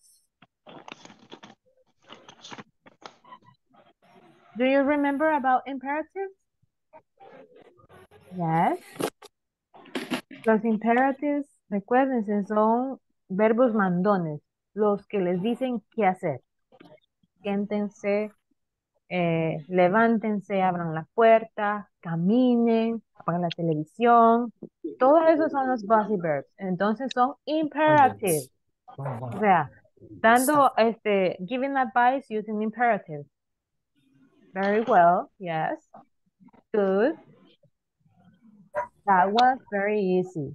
Do you remember about imperatives? Yes. Los imperatives, recuérdense, son verbos mandones, los que les dicen qué hacer. Siéntense, levántense, abran la puerta, caminen, apaguen la televisión. Todos esos son los bossy verbs. Entonces son imperatives. O sea, dando, giving advice using imperatives. Very well, yes. Good. That was very easy.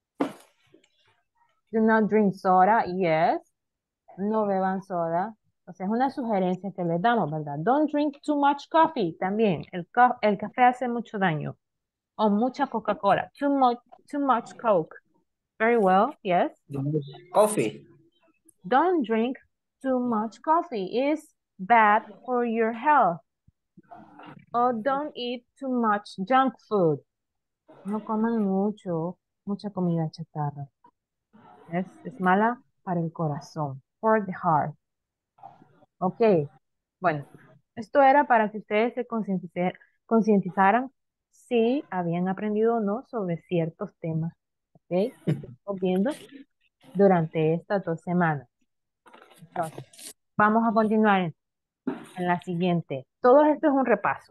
Do not drink soda, yes. No beban soda. O sea, es una sugerencia que les damos, ¿verdad? Don't drink too much coffee. También, el café hace mucho daño. O mucha Coca-Cola. Too much Coke. Very well, yes. Coffee. Don't drink too much coffee. It's bad for your health. Or don't eat too much junk food. No coman mucha comida chatarra. Es mala para el corazón. For the heart. Ok. Bueno, esto era para que ustedes se concientizaran si habían aprendido o no sobre ciertos temas. Ok. Que estamos viendo durante estas 2 semanas. Entonces, vamos a continuar en la siguiente. Todo esto es un repaso.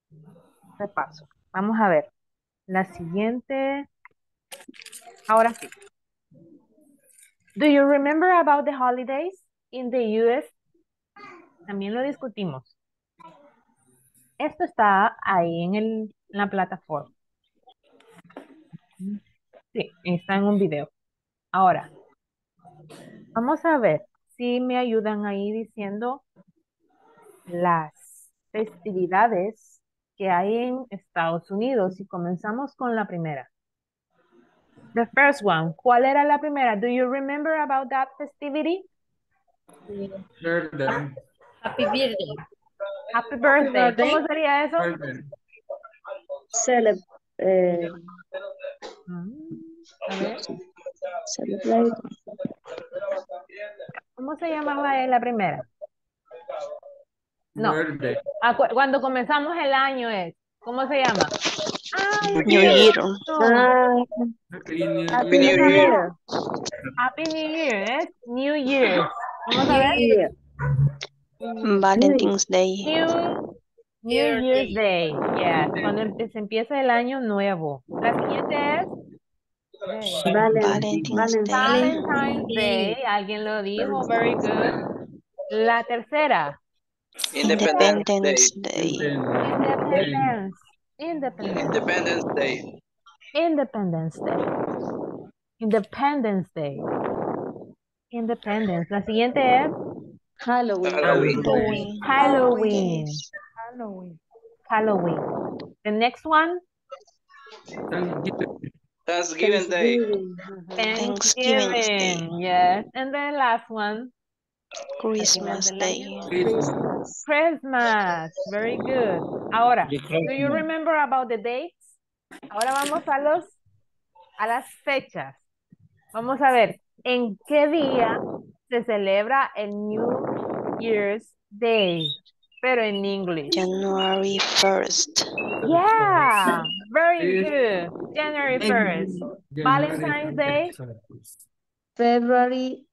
Vamos a ver. La siguiente. Ahora sí. Do you remember about the holidays in the US? También lo discutimos. Esto está ahí en la plataforma. Sí, está en un video. Ahora, vamos a ver si me ayudan ahí diciendo las festividades que hay en Estados Unidos. Y comenzamos con la primera. The first one. ¿Cuál era la primera? Do you remember about that festivity? Birthday. Happy birthday. Happy birthday. ¿Cómo sería eso? A ver. Celebrate. ¿Cómo se llamaba la primera? No. Birthday. Cuando comenzamos el año es. ¿Cómo se llama? New Year. Happy New Year. Happy New Year, ¿eh? New Year. Vamos a ver. Valentine's Day. New Year's Day. Yes. Cuando se empieza el año nuevo. La siguiente es Valentine's Day. Alguien lo dijo. Very good. La tercera. Independence Day. Independence Day. Independence Day. Independence Day. Independence. La siguiente es Halloween. Halloween. Halloween. The next one. Thanksgiving Day. Thanksgiving. Yes. And then last one. Christmas Day. Christmas. Very good. Ahora, do you remember about the dates? Ahora vamos a las fechas. Vamos a ver, ¿en qué día se celebra el New Year's Day? Pero en English. January 1st. Yeah, very good. January 1st. Valentine's Day. February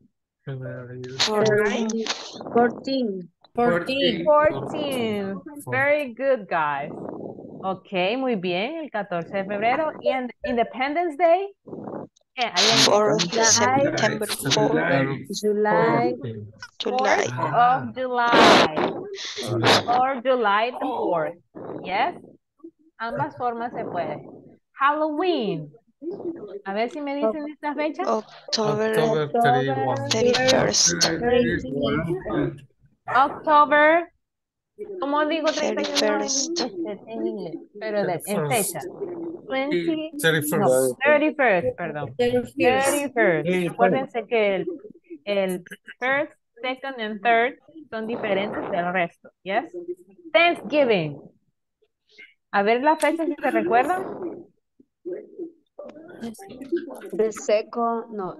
14. Very good, guys. Ok, muy bien. El 14 de febrero. Y en Independence Day. 4th September. July. Or July the 4th. Yes. Ambas formas se puede. Halloween. A ver si me dicen esta fecha. October 31st. October. ¿Cómo digo 31? 31st. En inglés, pero en fecha. 31st, perdón. 31st. Acuérdense que el first, second, and third son diferentes del resto. Yes. Thanksgiving. A ver la fecha si se recuerdan. The second, no.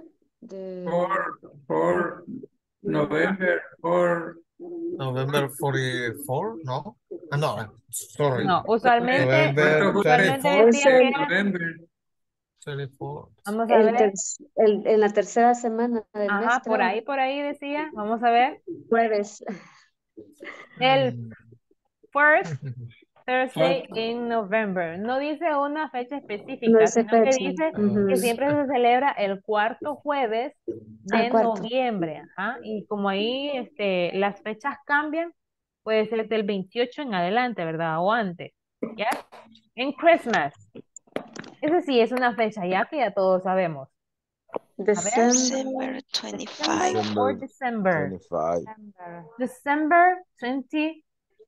For November, for November 44, no? No, sorry. No, usualmente November decía que 34. era- November. 34. Vamos a ver. En la tercera semana del mes. Ajá, por creo. ahí decía. Vamos a ver. Jueves. El first Thursday in November. No dice una fecha específica, No dice sino que fecha. dice Ujú. que siempre se celebra el cuarto jueves de cuarto. noviembre. Ajá. Y como ahí las fechas cambian, puede ser del 28 en adelante, ¿verdad? O antes. ¿Ya? En Christmas. Ese sí es una fecha ya que ya todos sabemos. December 25. Or December. 25. December 20.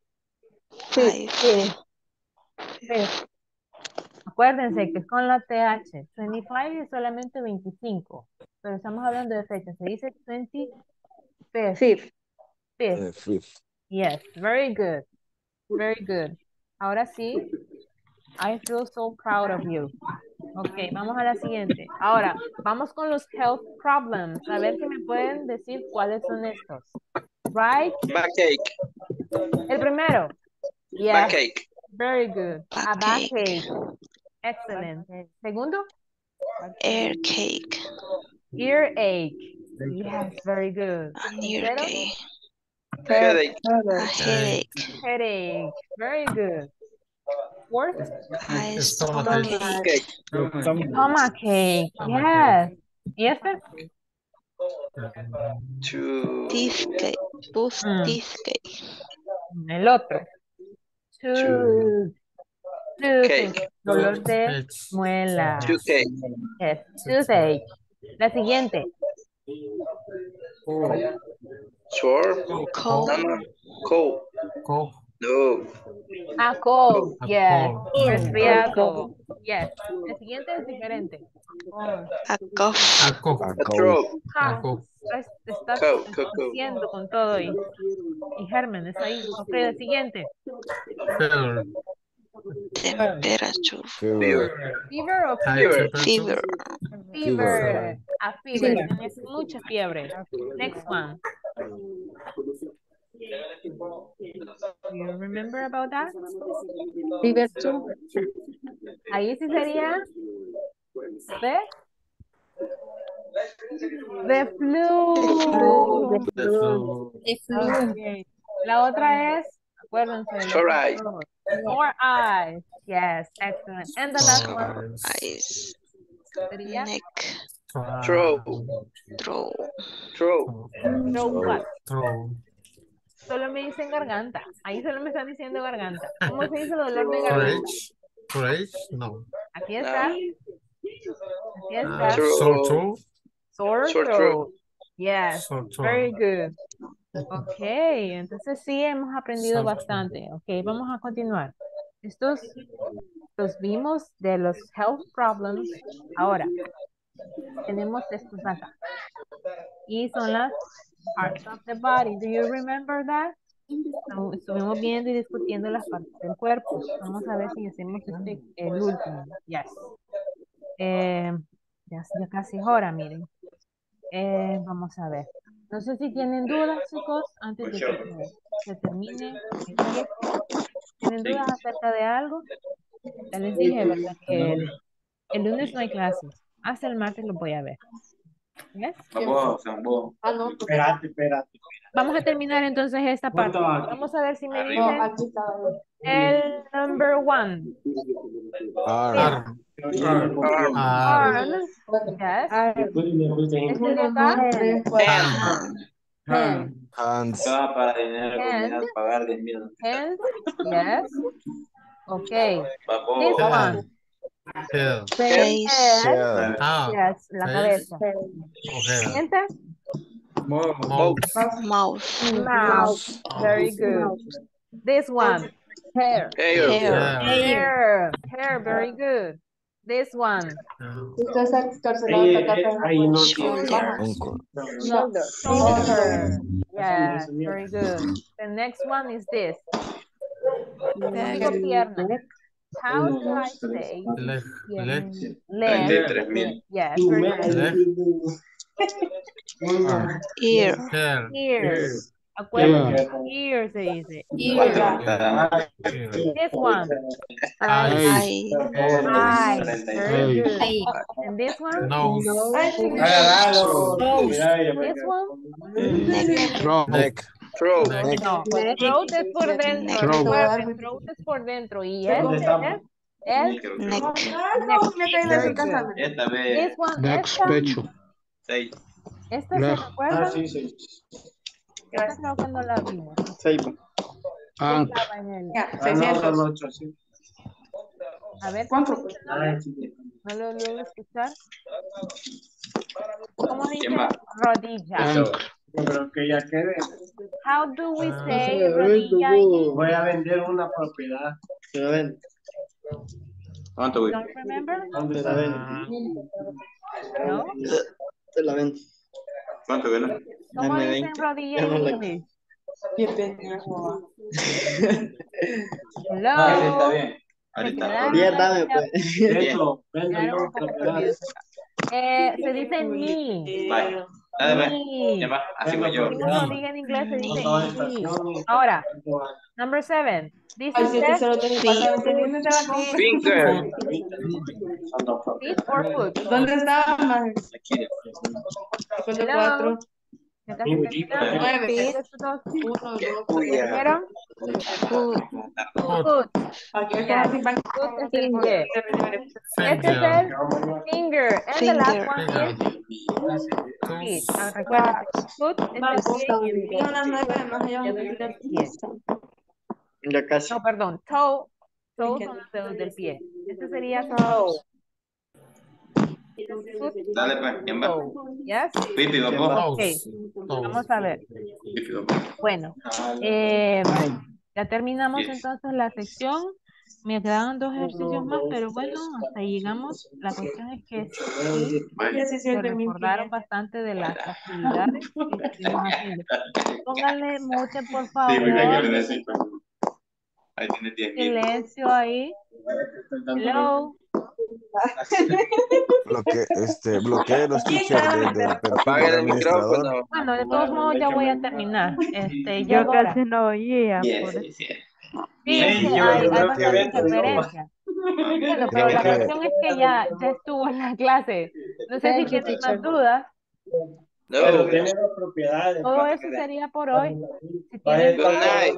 Acuérdense que es con la TH. 25 es solamente 25. Pero estamos hablando de fecha. Se dice 25th. Fifth. Yes, very good. Very good. Ahora sí, I feel so proud of you. Ok, vamos a la siguiente. Ahora, vamos con los health problems. A ver si me pueden decir cuáles son estos. Right? Backache. El primero. Yes. Backache. Very good. A backache. Excellent. Segundo. Ear cake. Earache. Yes, very good. An ear Tercero. cake. Headache. A headache. Headache. Very good. Fourth. Stomachache. Stomachache. Yes. ¿Y este? Teeth cake. Teeth cake. El otro. Tooth. Cake. Dolor de muela. Toothache. Yes. Toothache. La siguiente. Sore. Cold. Cold. No. A cold. Yes. cold. Resfriado. Yes. La siguiente es diferente. A cough. A cough. A throat. Ah, está haciendo con todo y gérmenes ahí. Ok, la siguiente. Fever. Temperature. Fever o High fever? temperature. Fever. A fever. Tienes mucha fiebre. Next one. Do you remember about that? Fever too. Ahí sí sería the flu. The flu. Okay. La otra es, acuérdense. Sore eyes. Sore eyes. Yes, excellent. And the last one. Eyes. Sería Neck. Throat. Throat. Throat. no what? Throat. Solo me dicen garganta. Ahí solo me están diciendo garganta. ¿Cómo se dice dolor de garganta? Courage? No. Aquí está. Aquí está. Sore throat. Sore Sore throat. throat. Yes. Sore throat. Very good. Ok, entonces sí hemos aprendido bastante. Ok, vamos a continuar. Estos los vimos de los health problems. Ahora, tenemos estos acá. Y son las parts of the body. Do you remember that? Estuvimos viendo y discutiendo las partes del cuerpo. Vamos a ver si hacemos el último. Yes. Ya casi es hora, miren. Vamos a ver. No sé si tienen dudas, chicos, antes de que se termine. ¿Tienen dudas acerca de algo? Ya les dije, ¿verdad? Que el lunes no hay clases. Hasta el martes lo voy a ver. ¿Yes? Espérate. Vamos a terminar entonces esta parte. Vamos a ver si me dicen el number one. Arm. Arm. Yes. Este de acá. Hands. Hands. Hands. Yes. Okay. This one. Head. Face. Yes. La cabeza. Siguiente. Mouth. Mouth. Very good. This one. Hair. Hair. Hair. Very good. This one. Shoulder. Yes, very good. The next one is this. Digo pierna. How do I say? Leg. Leg. Yes, very good. Ear. Ears. Acuérdense, ear se dice. This one. Eye. Very good. And this one? Nose. This one? Neck. Throat. No, throat es por dentro. Recuerden, throat es por dentro. Y este es Neck. Very good. This one, Neck, pecho. ¿esta se recuerdan? Esta creo que no la vimos. Ankle. Estaba en el- A ver, no lo logro escuchar. ¿Cómo dice? Rodilla. Ankle. How do we say rodilla in Voy a vender una propiedad. ¿Cuánto, güey? Don't remember? ¿Dónde la vendo? No. Te la vendo. ¿Cuánto, güey? ¿Cómo dicen rodilla en inglés? Hello. Está bien. Ahorita. Bien, dame, pues. Quedaron un poco perdidos acá. Se dice knee. Bye. Dale, Knee. ya va. Así voy yo. Como rodilla en inglés se dice knee. Ahora, number 7. This is Finger. feet or foot. ¿Dónde estaba, más? Aquí. Después de Hello. 4. Ya casi terminamos. 9. 1, 2, Uy, ¿Dijeron? Foot. Foot es el pie. Este es el finger. And the last one is feet. Recuerden, foot es el pie y el pie. Ya casi. No, perdón, toe. Toe son los dedos del pie. Este sería toe. Dale, pues. ¿Quién va? Toe. Yes? Pipi, papá. Ok, vamos a ver. Pipi, papá. Bueno, ya terminamos entonces la sección. Me quedaban 2 ejercicios más, pero bueno, hasta ahí llegamos. La cuestión es que sí, se recordaron bastante de las actividades que estuvimos haciendo. Pónganle mute, por Sí, favor. porque hay que necesito. Ahí tiene 10 mil. Silencio ahí. Hello. Bloqueen teacher del perfil Apague del el administrador. micrófono. Bueno, de todos modos ya voy a terminar. Yo Ya ahora. casi no oía. Yes, por- yes, yes. Sí, es que hay bastante interferencia. Bueno, pero la cuestión es que ya estuvo en la clase. No sé si tienen más dudas. Pero No. tiene 2 propiedades. Todo eso sería por hoy. Si tienen Good night.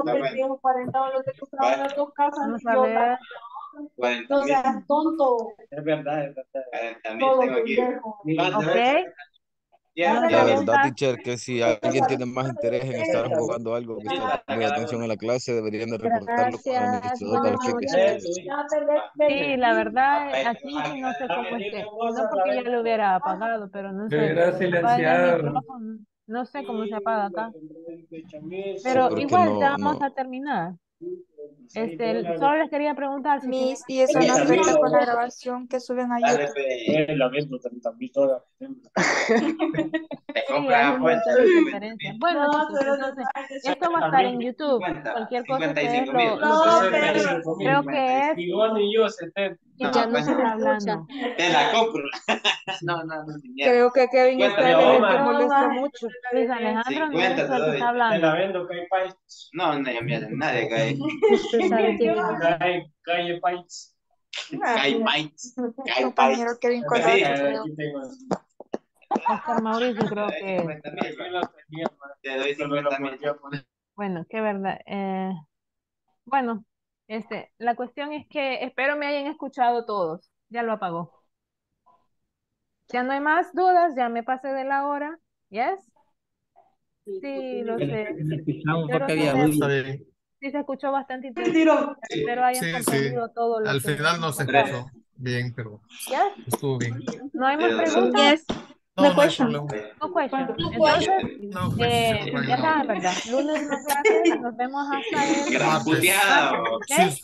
vamos a ver. 40,000. tonto. Es verdad. 40,000 tengo aquí. Ok. Ya, La verdad, teacher, que si alguien tiene más interés en estar jugando algo, que está poniendo atención en la clase, deberían de reportarlo con el administrador para que Sí, la verdad, aquí sí no sé cómo esté. No porque ya lo hubiera apagado, pero no Lo sé. hubiera Apaga el silenciado. micrófono. No sé cómo se apaga acá. Pero porque igual no, ya vamos no. a terminar. Solo les quería preguntar si Miss, y eso no afecta con la grabación que suben a Dale, YouTube. pues. Lo mismo, 30,000 dólares. Te sí, compras, hay un pues. montón de diferencias. Bueno, chicos, entonces, esto va a estar en YouTube. Cualquier cosa ustedes 55,000. lo pueden ver. Creo que es Ni vos ni yo, 70. No, Ya no pues, se me hablando. escucha. te la compro. No, sin miedo. Creo que Kevin está Cuéntame, le Omar. molesta mucho. Luis Alejandro no es 50 el que te doy. está Te la hablando. vendo, calle País. No, no, mira, nadie cae. Usted sabe quién es. Calle País. Cae Bites. Cae Compañero Bites. Kevin Pues Colado, sí. creo. Aquí tengo. Oscar Mauricio creo que es. 50,000. Te doy 50,000. Bueno, qué verdad. Bueno, la cuestión es que espero me hayan escuchado todos. Ya lo apagó. Ya no hay más dudas, ya me pasé de la hora. ¿Yes? Sí, lo sé. Pero sí se escuchó bastante interesante. Espero hayan Sí, comprendido todo lo Al que final no se escuchó bien, pero ¿Ya? estuvo bien. ¿No hay más preguntas? No, no hay problema. No question. Entonces, No, ya saben, ¿verdad? Lunes no clase, nos vemos hasta el Gran puteada. martes. ¿Ok? Tuesday.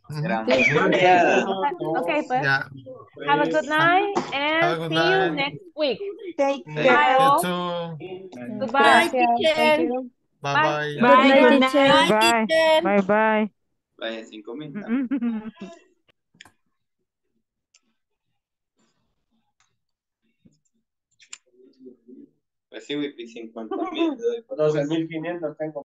Será Sí. muy ya. Okay, pues. Ya. Have a good night Have a and good see you night. next week. Take Bye care. You all. too. Goodbye. Gracias. Thank you. Bye Bye. bye. Good night, Good teacher. night. Bye. Bye bye. Vaya 5,000. Pues sí, 50,000. 12,500 tengo.